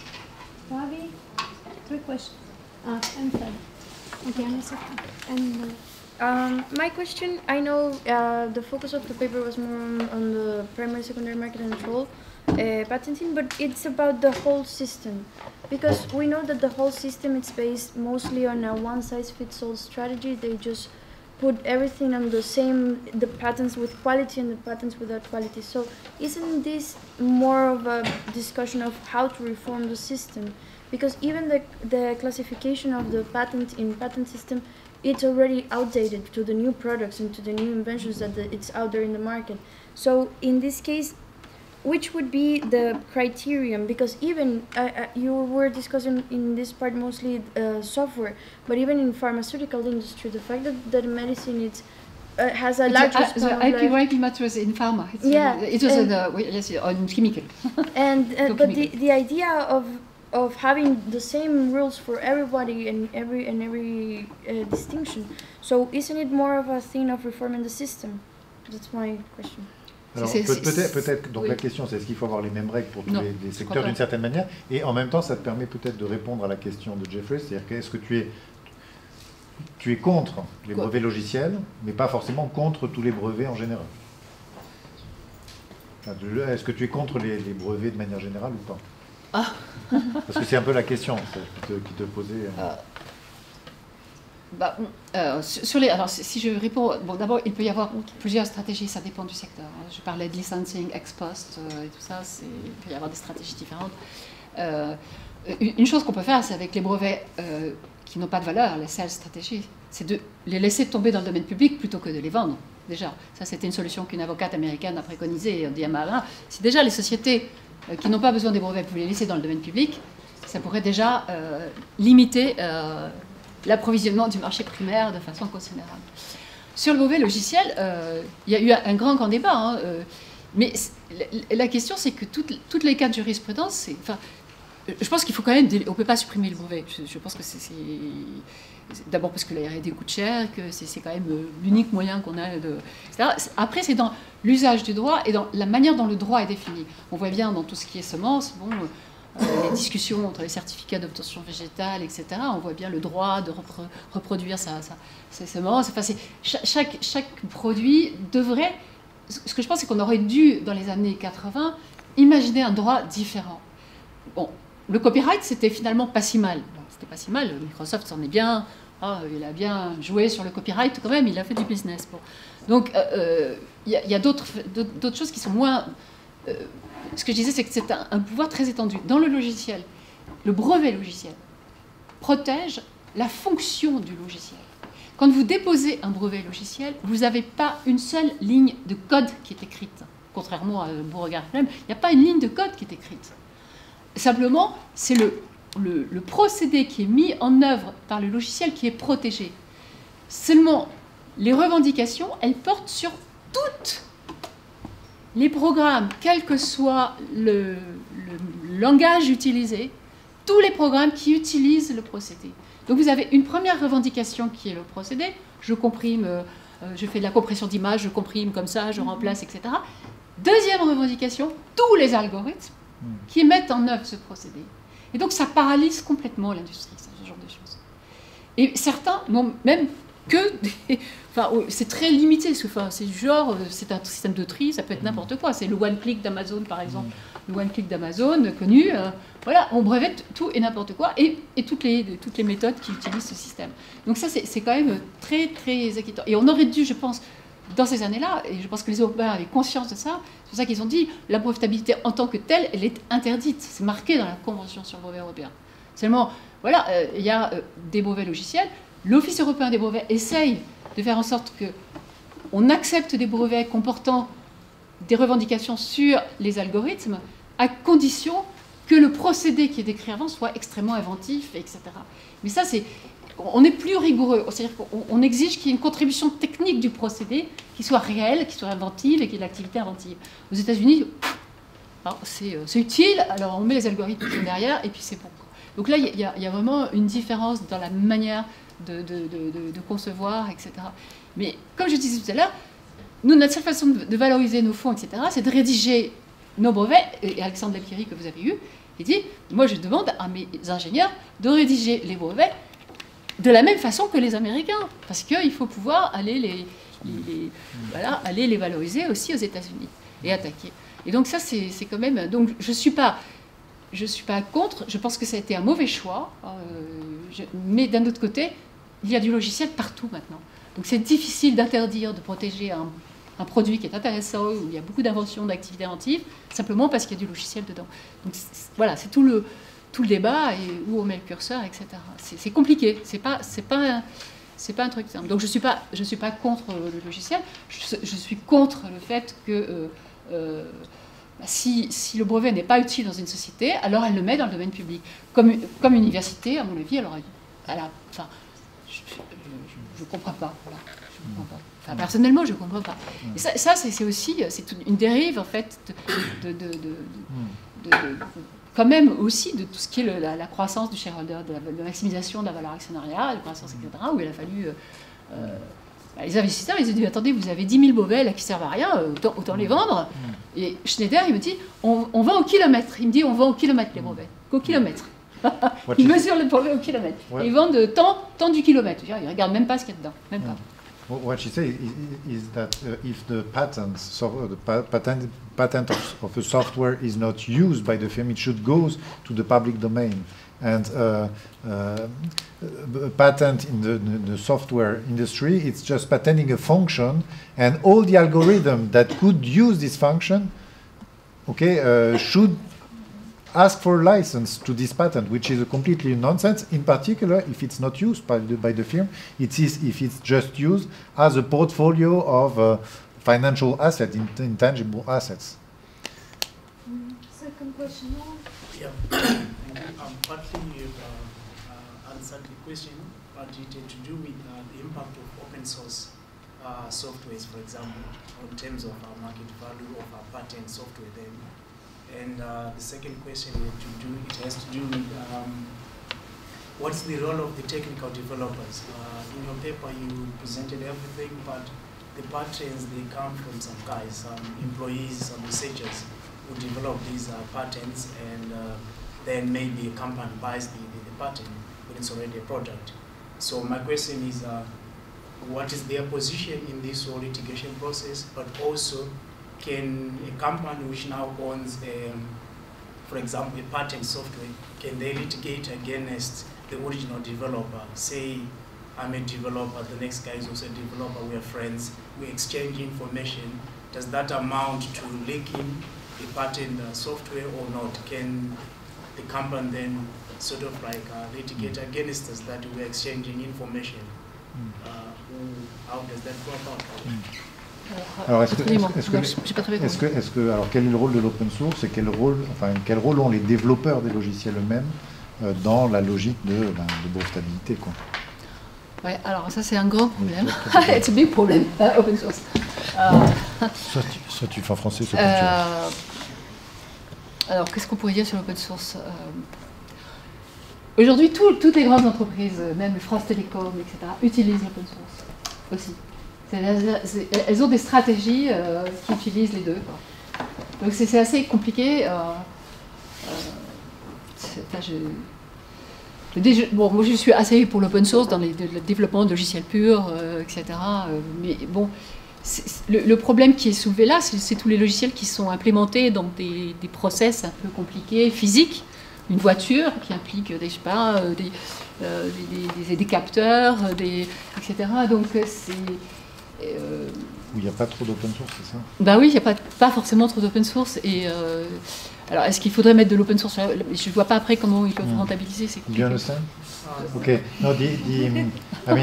Ravi. 3 questions. And Fred. Okay, Anna Sophia. And my question, I know the focus of the paper was more on the primary, secondary market and control patenting, but it's about the whole system. Because we know that the whole system is based mostly on a one-size-fits-all strategy. They just put everything on the patents with quality and the patents without quality. So isn't this more of a discussion of how to reform the system? Because even the classification of the patent in patent system, it's already outdated to the new products and to the new inventions that it's out there in the market. So in this case, which would be the criterion? Because even you were discussing in this part mostly software, but even in pharmaceutical industry, the fact that medicine has a larger span of IP life. right matters in pharma. It was on chemical. And but the idea of having the same rules for everybody and every distinction. So isn't it more of a thing of reforming the system? That's my question. Alors peut-être donc la question c'est est-ce qu'il faut avoir les mêmes règles pour tous les secteurs d'une certaine manière, et en même temps ça te permet peut-être de répondre à la question de Jeffrey, c'est-à-dire que est-ce que tu es contre les brevets logiciels mais pas forcément contre tous les brevets en général. Est-ce que tu es contre les brevets de manière générale ou pas? Parce que c'est un peu la question qui te posait. Alors, si je réponds, d'abord, il peut y avoir plusieurs stratégies, ça dépend du secteur. Je parlais de licensing ex post et tout ça, il peut y avoir des stratégies différentes. Une chose qu'on peut faire, c'est avec les brevets qui n'ont pas de valeur, les sales stratégies, c'est de les laisser tomber dans le domaine public plutôt que de les vendre. Déjà, ça c'était une solution qu'une avocate américaine a préconisée. On dit à Marin, si déjà les sociétés qui n'ont pas besoin des brevets pouvaient les laisser dans le domaine public, ça pourrait déjà limiter l'approvisionnement du marché primaire de façon considérable. Sur le brevet logiciel, il y a eu un grand débat, mais la question c'est que toutes les cas de jurisprudence, je pense qu'il faut quand même, on ne peut pas supprimer le brevet. Je pense que c'est d'abord parce que la R&D coûte cher, que c'est quand même l'unique moyen qu'on a de... etc. Après, c'est dans l'usage du droit et dans la manière dont le droit est défini. On voit bien dans tout ce qui est semences, les discussions entre les certificats d'obtention végétale, etc. On voit bien le droit de reproduire ses semences. Enfin, chaque produit devrait... Ce que je pense, c'est qu'on aurait dû, dans les années 80, imaginer un droit différent. Bon, le copyright, c'était finalement pas si mal. Bon, c'était pas si mal, Microsoft s'en est bien, il a bien joué sur le copyright quand même, il a fait du business. Bon. Donc, il y a d'autres choses qui sont moins... ce que je disais, c'est que c'est un pouvoir très étendu. Dans le logiciel, le brevet logiciel protège la fonction du logiciel. Quand vous déposez un brevet logiciel, vous n'avez pas une seule ligne de code qui est écrite. Contrairement à Beauregard Klem, il n'y a pas une ligne de code qui est écrite. Simplement, c'est le procédé qui est mis en œuvre par le logiciel qui est protégé. Seulement, les revendications, elles portent sur toutes les programmes, quel que soit le langage utilisé, tous les programmes qui utilisent le procédé. Donc vous avez une première revendication qui est le procédé. Je comprime, je fais de la compression d'image, je comprime comme ça, je remplace, etc. Deuxième revendication, tous les algorithmes qui mettent en œuvre ce procédé. Et donc ça paralyse complètement l'industrie, ce genre de choses. Et certains n'ont même que des... Enfin, c'est très limité, c'est genre, c'est un système de tri, ça peut être n'importe quoi. C'est le one-click d'Amazon, par exemple. Le one-click d'Amazon, connu, voilà, on brevette tout et n'importe quoi, et toutes les méthodes qui utilisent ce système. Donc ça, c'est quand même très, très inquiétant. Et on aurait dû, je pense, dans ces années-là, et je pense que les Européens avaient conscience de ça, c'est pour ça qu'ils ont dit, la brevetabilité en tant que telle, elle est interdite. C'est marqué dans la Convention sur le brevet européen. Seulement, voilà, il y a des brevets logiciels. L'Office européen des brevets essaye de faire en sorte qu'on accepte des brevets comportant des revendications sur les algorithmes, à condition que le procédé qui est décrit avant soit extrêmement inventif, etc. Mais ça, on est plus rigoureux. C'est-à-dire qu'on exige qu'il y ait une contribution technique du procédé qui soit réelle, qui soit inventive et qui ait de l'activité inventive. Aux États-Unis, c'est utile, alors on met les algorithmes qui sont derrière, et puis c'est bon. Donc là, il y a vraiment une différence dans la manière de concevoir, etc. Mais comme je disais tout à l'heure, nous, notre seule façon de valoriser nos fonds, etc., c'est de rédiger nos brevets. Et Alexandre Lapiri, que vous avez eu, il dit, moi je demande à mes ingénieurs de rédiger les brevets de la même façon que les Américains, parce qu'il faut pouvoir aller aller les valoriser aussi aux États-Unis et attaquer. Et donc ça, c'est quand même... Donc je suis pas contre, je pense que ça a été un mauvais choix, mais d'un autre côté, il y a du logiciel partout maintenant. Donc c'est difficile d'interdire, de protéger un produit qui est intéressant, où il y a beaucoup d'inventions, d'activités inventives, simplement parce qu'il y a du logiciel dedans. Donc voilà, c'est tout le débat, et où on met le curseur, etc. C'est compliqué, c'est pas un truc simple. Donc je suis pas contre le logiciel, je suis contre le fait que si le brevet n'est pas utile dans une société, alors elle le met dans le domaine public. Comme université, à mon avis, alors enfin, je ne comprends pas. Voilà, je comprends pas. Enfin, personnellement, je ne comprends pas. Et ça c'est aussi une dérive, en fait, quand même aussi de tout ce qui est la croissance du shareholder, de la maximisation de la valeur actionnariale, la croissance, etc., où il a fallu... les investisseurs, ils ont dit, attendez, vous avez 10 000 brevets là qui servent à rien, autant les vendre. Et Schneider, il me dit, on vend au kilomètre. Il me dit, on vend au kilomètre les brevets. Qu'au kilomètre. Ils mesurent le brevet au kilomètre. Et ils vendent tant du kilomètre. Ils ne regardent même pas ce qu'il y a dedans. Même pas. What she says is that if the patent of a software is not used by the firm, it should go to the public domain. And a patent in the software industry, it's just patenting a function, and all the algorithm that could use this function, should ask for a license to this patent, which is a completely nonsense. In particular, if it's not used by the firm, it is if it's just used as a portfolio of financial assets, intangible assets. Second question. Yeah. Partly answered the question, but it had to do with the impact of open source softwares, for example, in terms of our market value of our patent software then. And the second question has to do with what's the role of the technical developers. In your paper you presented everything, but the patents, they come from some guys, some employees, some researchers who develop these patents, and then maybe a company buys the patent when it's already a product. So my question is, what is their position in this whole litigation process, but also can a company which now owns for example, a patent software, can they litigate against the original developer? Say, I'm a developer, the next guy is also a developer, we're friends, we exchange information. Does that amount to leaking the patent software or not? Can the company then sort of like litigate against us that we're exchanging information? How does that go about? Alors, alors, quel est le rôle de l'open source et quel rôle ont les développeurs des logiciels eux-mêmes dans la logique de brevetabilité, quoi. Ouais, alors ça c'est un grand problème. It's a big problem, open source. Soit tu fais en français, soit tu fais. Alors, qu'est-ce qu'on pourrait dire sur l'open source? Aujourd'hui, toutes les grandes entreprises, même France Télécom, etc., utilisent l'open source aussi. Elles ont des stratégies qui utilisent les deux, quoi. Donc c'est assez compliqué. Bon, moi je suis assez pour l'open source dans le développement de logiciels purs, etc. Mais bon, le problème qui est soulevé là, c'est tous les logiciels qui sont implémentés dans des process un peu compliqués, physiques. Une voiture qui implique, je sais pas, des capteurs, etc. Donc c'est... Où il n'y a pas trop d'open source, c'est ça? Ben oui, il n'y a pas forcément trop d'open source. Et alors, est-ce qu'il faudrait mettre de l'open source? Je ne vois pas après comment ils peuvent rentabiliser. Do you understand? Okay. No, I mean,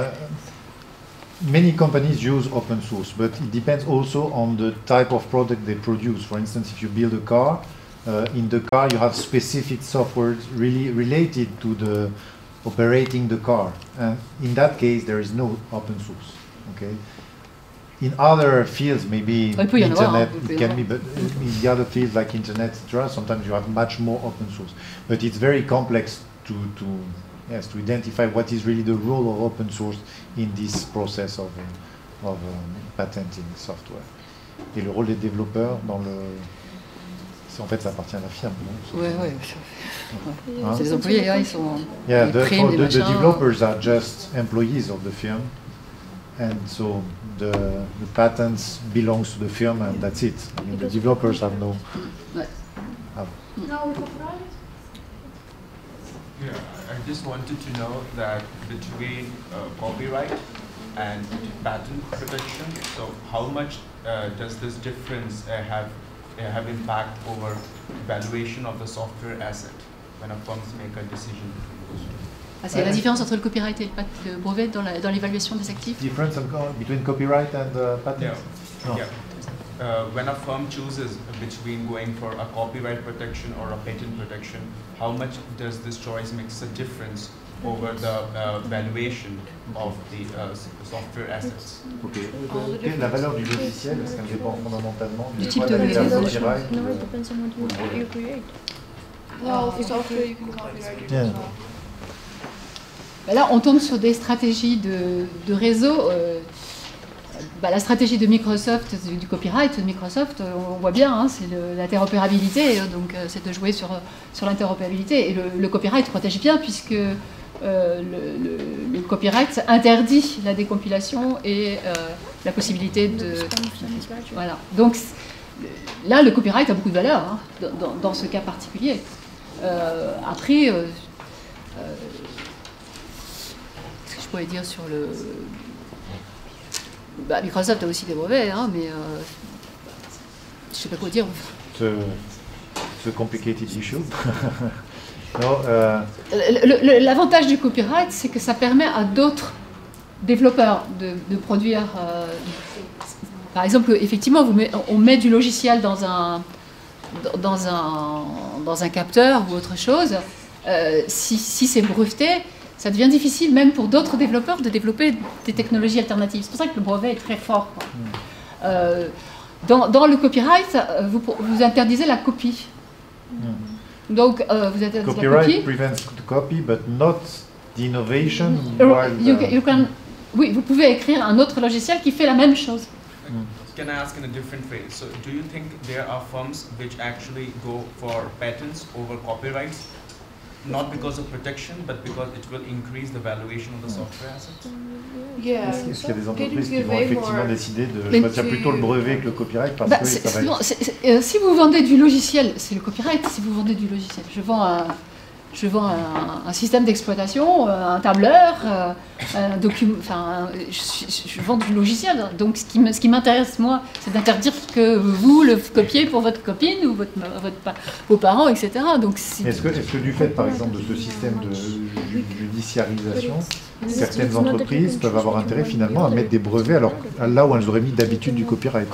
many companies use open source, but it depends also on the type of product they produce. For instance, if you build a car, in the car you have specific software really related to the operating the car. And in that case, there is no open source. Okay. In other fields, maybe internet, it can be, but in the other fields like internet, etc., sometimes you have much more open source. But it's very complex to identify what is really the role of open source in this process of patenting software. Et le rôle des développeurs dans le... En fait, ça appartient à la firme. Oui. Les employés, ils sont... Yeah, the developers are just employees of the firm. And so the patents belongs to the firm, and that's it. I mean, the developers have no. Now yeah, I just wanted to know that between copyright and patent protection, so how much does this difference have impact over valuation of the software asset when a firms make a decision between those two? C'est la différence entre le copyright et le brevet dans l'évaluation des actifs. Difference between copyright and patent. Yeah. No. Yeah. When a firm chooses between going for a copyright protection or a patent protection, how much does this choice makes a difference over the valuation of the software assets? Okay. La valeur du logiciel, est-ce qu'elle dépend fondamentalement du type de logiciel? No, it depends on what you create. Well, for software you can copyright it as well. Là, on tombe sur des stratégies de réseau. La stratégie de Microsoft, du copyright de Microsoft, on voit bien, hein, c'est l'interopérabilité, donc c'est de jouer sur l'interopérabilité. Et le copyright protège bien, puisque le copyright interdit la décompilation et la possibilité de... Voilà. Donc là, le copyright a beaucoup de valeur, hein, dans ce cas particulier. Après... je pourrais dire sur le... Microsoft a aussi des brevets, hein, mais je ne sais pas quoi dire. It's a complicated issue. No, l'avantage du copyright, c'est que ça permet à d'autres développeurs de produire... par exemple, effectivement, on met du logiciel dans un capteur ou autre chose. Si c'est breveté, ça devient difficile même pour d'autres développeurs de développer des technologies alternatives. C'est pour ça que le brevet est très fort, quoi. Dans le copyright, vous interdisez la copie. Donc, vous interdisez la copie. Copyright prevents the copy, but not the innovation. Oui, vous pouvez écrire un autre logiciel qui fait la même chose. Can I ask in a different way? So, do you think there are firms which actually go for patents over copyrights? not because of protection, but because it will increase the valuation of the software assets? Yeah. Est-ce qu'il y a des entreprises qui Getting vont way effectivement more décider de Mais choisir plutôt le brevet que le copyright parce Bah, que ça va non, être... si vous vendez du logiciel, c'est le copyright. Si vous vendez du logiciel, je vends un système d'exploitation, un tableur, un document. Enfin, je vends du logiciel. Donc, ce qui m'intéresse moi, c'est d'interdire que vous le copiez pour votre copine ou vos parents, etc. Donc, Est-ce que du fait, par exemple, de ce système de judiciarisation, certaines entreprises peuvent avoir intérêt finalement à mettre des brevets alors là où elles auraient mis d'habitude du copyright?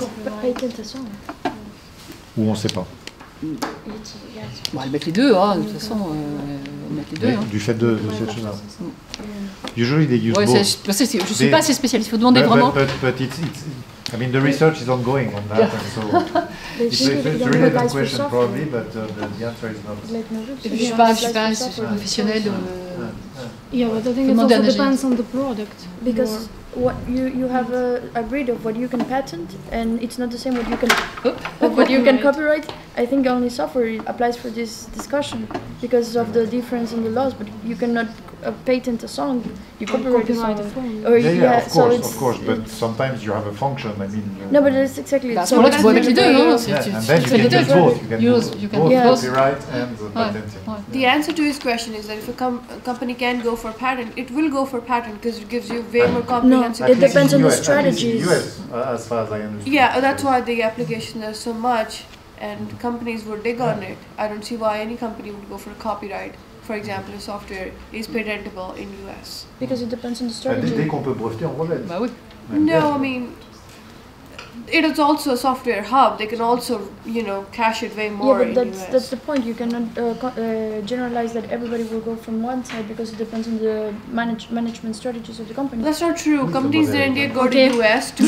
Ou on ne sait pas. Bon, elles mettent les deux, hein, de toute façon, elles mettent les deux. Mais Hein. du fait de cette chose-là. Usually they use Ouais, both. je ne suis pas assez spécialiste, il faut demander vraiment. But I mean, the research is ongoing on that, and so it's a relevant question probably, but the answer is not. Je ne suis pas un professionnel. Yeah, but I think it also depends on the product. Because what you have a grid of what you can patent, and it's not the same what you can what you can copyright. I think only software applies for this discussion because of the difference in the laws. But you cannot patent a song, you copyright a song. Or Of course, but sometimes you have a function. I mean. No, but that's exactly. So let's go avec les deux, hein. And then you can use both. You can both copyright and patenting. The answer to his question is that if a company can go for patent, it will go for patent because it gives you way more comprehensive. It depends on the US, strategies. US, as far as I understand. Yeah, that's why the application is so much, and companies would dig on it. I don't see why any company would go for a copyright. For example, if software is patentable in US. Because it depends on the strategy. Dès qu'on peut breveter, on rejette. Bah oui. No, I mean, it is also a software hub. They can also, cache it way more Yeah, but in US. that's the point. You cannot generalize that everybody will go from one side because it depends on the management strategies of the company. That's not true. Companies in India go to US to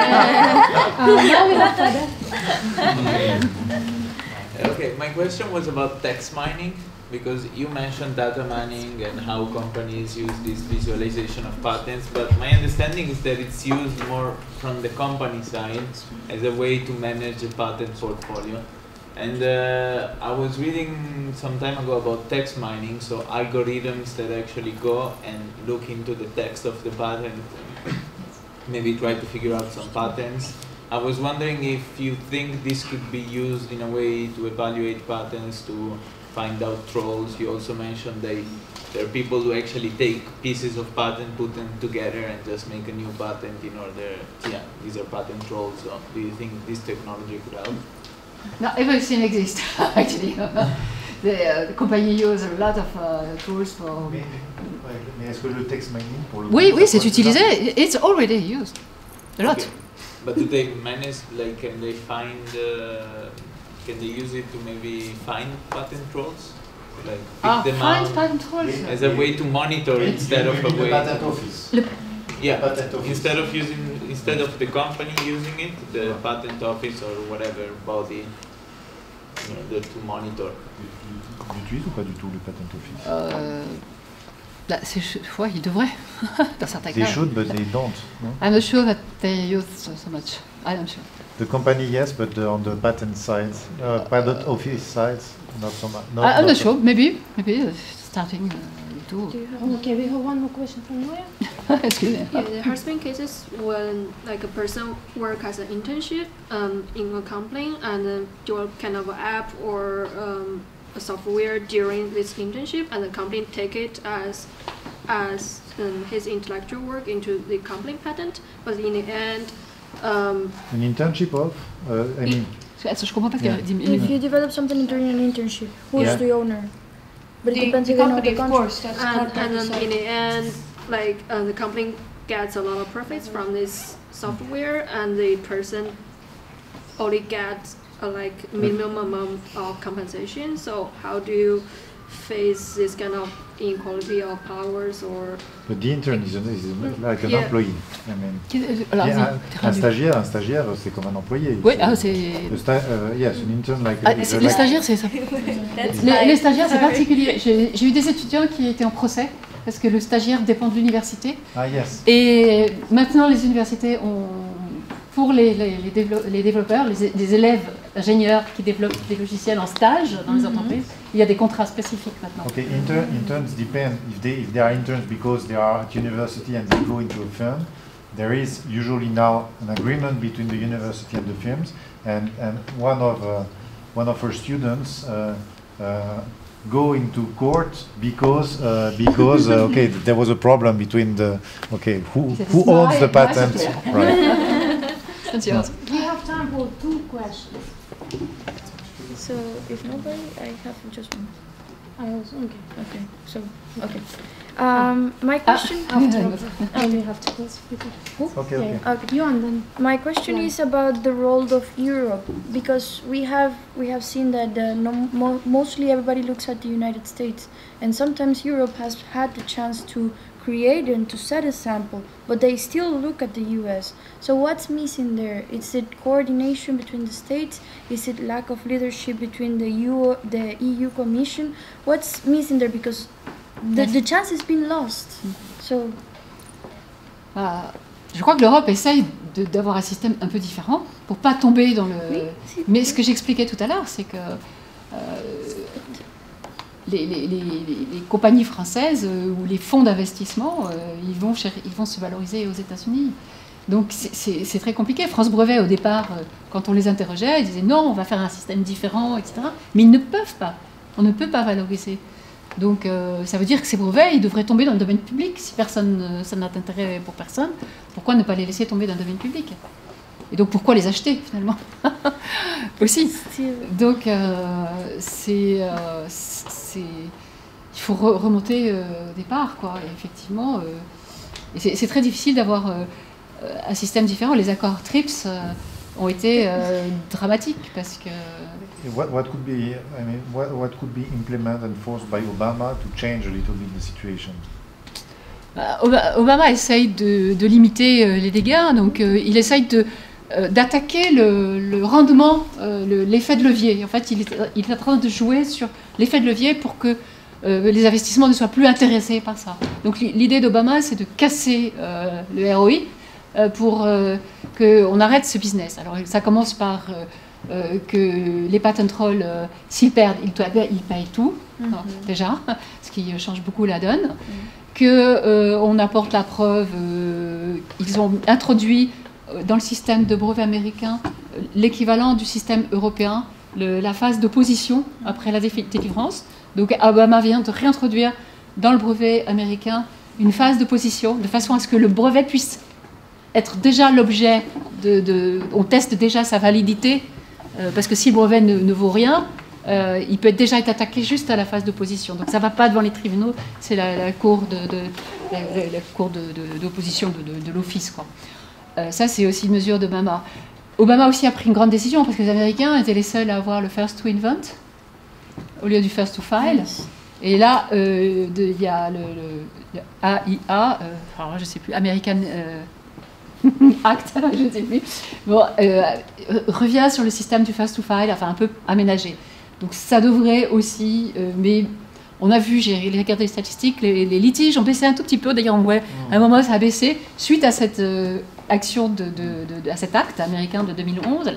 Okay, my question was about text mining, because you mentioned data mining and how companies use this visualization of patents, but my understanding is that it's used more from the company side as a way to manage a patent portfolio. And I was reading some time ago about text mining, so algorithms that actually go and look into the text of the patent, maybe try to figure out some patterns. I was wondering if you think this could be used in a way to evaluate patents, to find out trolls. You also mentioned there are people who actually take pieces of patent, put them together and just make a new patent in order, these are patent trolls. So do you think this technology could help? No, everything exists, actually. The company use a lot of tools for... Mais est-ce que le text mining pour le... Oui, c'est utilisé. It's already used. A lot. Okay. But do they manage, can they find, can they use it to maybe find patent trolls? Like pick them out patent trolls. as a way to monitor instead of a way. Patent office. Instead of the company using it, the patent office or whatever body, to monitor. Tu utilises ou pas du tout le patent office? Ouais, ils devraient, dans certains cas. They should, but they don't. No? I'm not sure that they use so much. I'm sure. The company, yes, but on the patent side, patent office side, not so much. I'm not sure. Maybe starting to. Okay, we have one more question from Noya. Excuse me. Yeah, there has been cases when a person work as an internship in a company and develop kind of an app or a software during this internship, and the company take it as his intellectual work into the company patent, but in the end. An internship of? I mean. Je comprends pas ce qu'elle dit. If you develop something during an internship, who is the owner? But it depends the again on company, the of course. That's and then in the end, the company gets a lot of profits from this software, and the person only gets minimum amount of compensation. So how do you face this kind of inequality of powers? Or But the intern is like an employee. I mean, un stagiaire, c'est comme un employé. Oui, c'est. Yes, an intern like. Les stagiaires, c'est ça. Les stagiaires, c'est particulier. J'ai eu des étudiants qui étaient en procès parce que le stagiaire dépend de l'université. Ah yes. Et maintenant, les universités ont pour les développeurs, les élèves ingénieurs qui développent des logiciels en stage dans les entreprises, il y a des contrats spécifiques maintenant. Okay, interns depend if they are interns because they are at university and they go into a firm. There is usually now an agreement between the university and the firms, and one of our students go into court because okay, there was a problem between the who owns the patent, right? That's yours. We have time for 2 questions. So if nobody, I have just one. I also, Okay. So okay. My question. we have to close. Okay. Okay. You and then. My question is about the role of Europe, because we have seen that mostly everybody looks at the United States, and sometimes Europe has had the chance to create and to set a sample, but they still look at the US. So what's missing there? Is it coordination between the states? Is it lack of leadership between the EU Commission? What's missing there? Because the chance has been lost. So. Je crois que l'Europe essaye d'avoir un système un peu différent pour pas tomber dans le. Oui, mais ce que j'expliquais tout à l'heure, c'est que les compagnies françaises ou les fonds d'investissement, ils vont se valoriser aux États-Unis. Donc c'est très compliqué. France Brevet, au départ, quand on les interrogeait, ils disaient non, on va faire un système différent, etc. Mais ils ne peuvent pas. On ne peut pas valoriser. Donc ça veut dire que ces brevets, ils devraient tomber dans le domaine public. Si personne, ça n'a d'intérêt pour personne, pourquoi ne pas les laisser tomber dans le domaine public? Et donc pourquoi les acheter finalement aussi? Donc il faut remonter au départ, quoi. Et effectivement, c'est très difficile d'avoir un système différent. Les accords TRIPS ont été dramatiques parce que. What could be, I mean, what could be implemented and forced by Obama to change a little bit the situation? Obama essaye de limiter les dégâts, donc il essaye d'attaquer le rendement, l'effet de levier. En fait, il est en train de jouer sur l'effet de levier pour que les investissements ne soient plus intéressés par ça. Donc l'idée d'Obama, c'est de casser le ROI pour qu'on arrête ce business. Alors ça commence par que les patent trolls, s'ils perdent, ils payent tout, déjà, ce qui change beaucoup la donne. Qu'on apporte la preuve, ils ont introduit dans le système de brevet américain l'équivalent du système européen, la phase d'opposition après la délivrance. Donc Obama vient de réintroduire dans le brevet américain une phase d'opposition, de façon à ce que le brevet puisse être déjà l'objet on teste déjà sa validité, parce que si le brevet ne vaut rien, il peut déjà être attaqué juste à la phase d'opposition. Donc ça ne va pas devant les tribunaux, c'est la cour d'opposition de l'office, quoi. Ça, c'est aussi une mesure d'Obama. Obama aussi a pris une grande décision, parce que les Américains étaient les seuls à avoir le first to invent au lieu du first to file. Et là, il y a le AIA, alors je ne sais plus, American Act, je ne sais plus, bon, revient sur le système du first to file, enfin un peu aménagé. Donc ça devrait aussi, mais on a vu, j'ai regardé les statistiques, les litiges ont baissé un tout petit peu, d'ailleurs on voit à un moment ça a baissé, suite à cette action, à cet acte américain de 2011,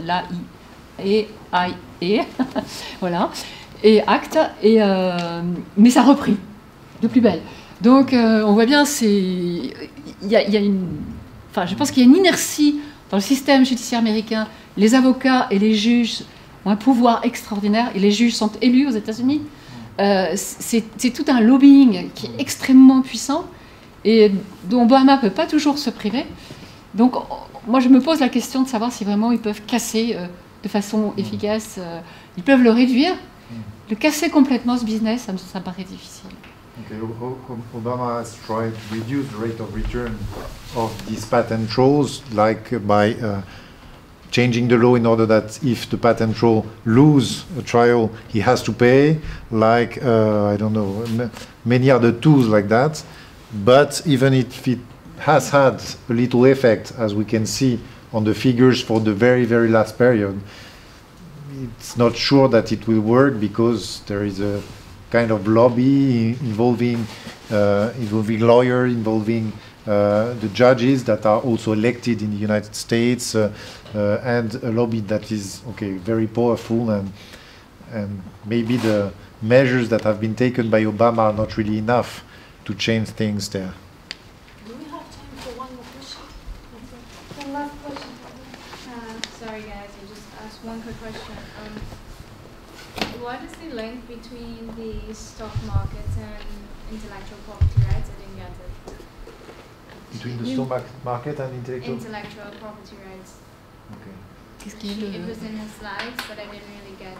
l'AIA, voilà, et acte, mais ça a repris de plus belle. Donc on voit bien, je pense qu'il y a une inertie dans le système judiciaire américain. Les avocats et les juges ont un pouvoir extraordinaire, et les juges sont élus aux États-Unis. C'est tout un lobbying qui est extrêmement puissant et dont Obama ne peut pas toujours se priver. Donc moi je me pose la question de savoir si vraiment ils peuvent casser de façon efficace, ils peuvent le réduire. Le casser complètement ce business, ça me paraît difficile. Okay, Obama has tried to reduce the rate of return of these patent trolls, like by changing the law in order that if the patent troll lose a trial, he has to pay, like, I don't know, many other tools like that. But even if it has had a little effect, as we can see on the figures for the very, very last period, it's not sure that it will work because there is a kind of lobby involving lawyers, involving the judges that are also elected in the United States, and a lobby that is very powerful, and maybe the measures that have been taken by Obama are not really enough to change things there. Do we have time for one more question? One last question. Sorry guys, I just asked one quick question. What is the link between the stock markets and intellectual property rights? I didn't get it. Between the stock market and intellectual property rights. Okay. It was in the slides, but I didn't really get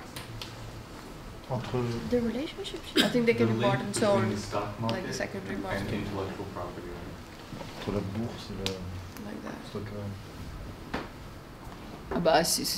the relationship. I think they can report and so on, like the secretary and intellectual property. Sur la bourse, like that. Stock. Ah bah,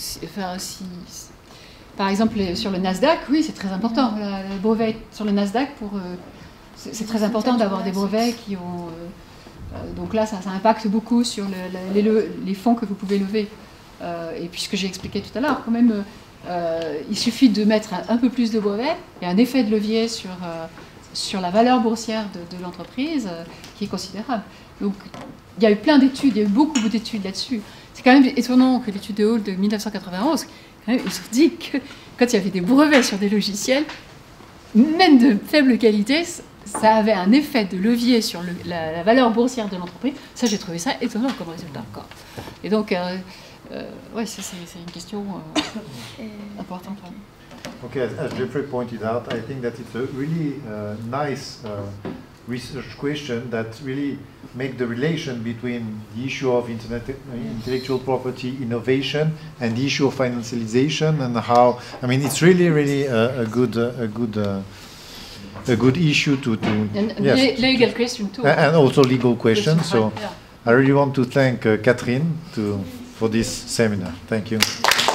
par exemple, sur le Nasdaq, oui, c'est très important. Le brevet sur le Nasdaq, c'est très important d'avoir des brevets qui ont. Donc là, ça impacte beaucoup sur les fonds que vous pouvez lever. Et puis ce que j'ai expliqué tout à l'heure, quand même, il suffit de mettre un peu plus de brevets, il y a un effet de levier sur la valeur boursière de l'entreprise qui est considérable. Donc il y a eu plein d'études, il y a eu beaucoup d'études là-dessus. C'est quand même étonnant que l'étude de Hall de 1991, quand même, ils ont dit que quand il y avait des brevets sur des logiciels, même de faible qualité, ça avait un effet de levier sur la valeur boursière de l'entreprise. Ça, j'ai trouvé ça étonnant comme résultat encore. Et donc, ouais, c'est une question importante. Okay, as Jeffrey pointed out, I think that it's a really nice research question that really make the relation between the issue of intellectual property innovation and the issue of financialization, and how, I mean, it's really a good issue to and yes. Legal question too. And also legal questions. So yeah. I really want to thank Catherine for this seminar. Thank you.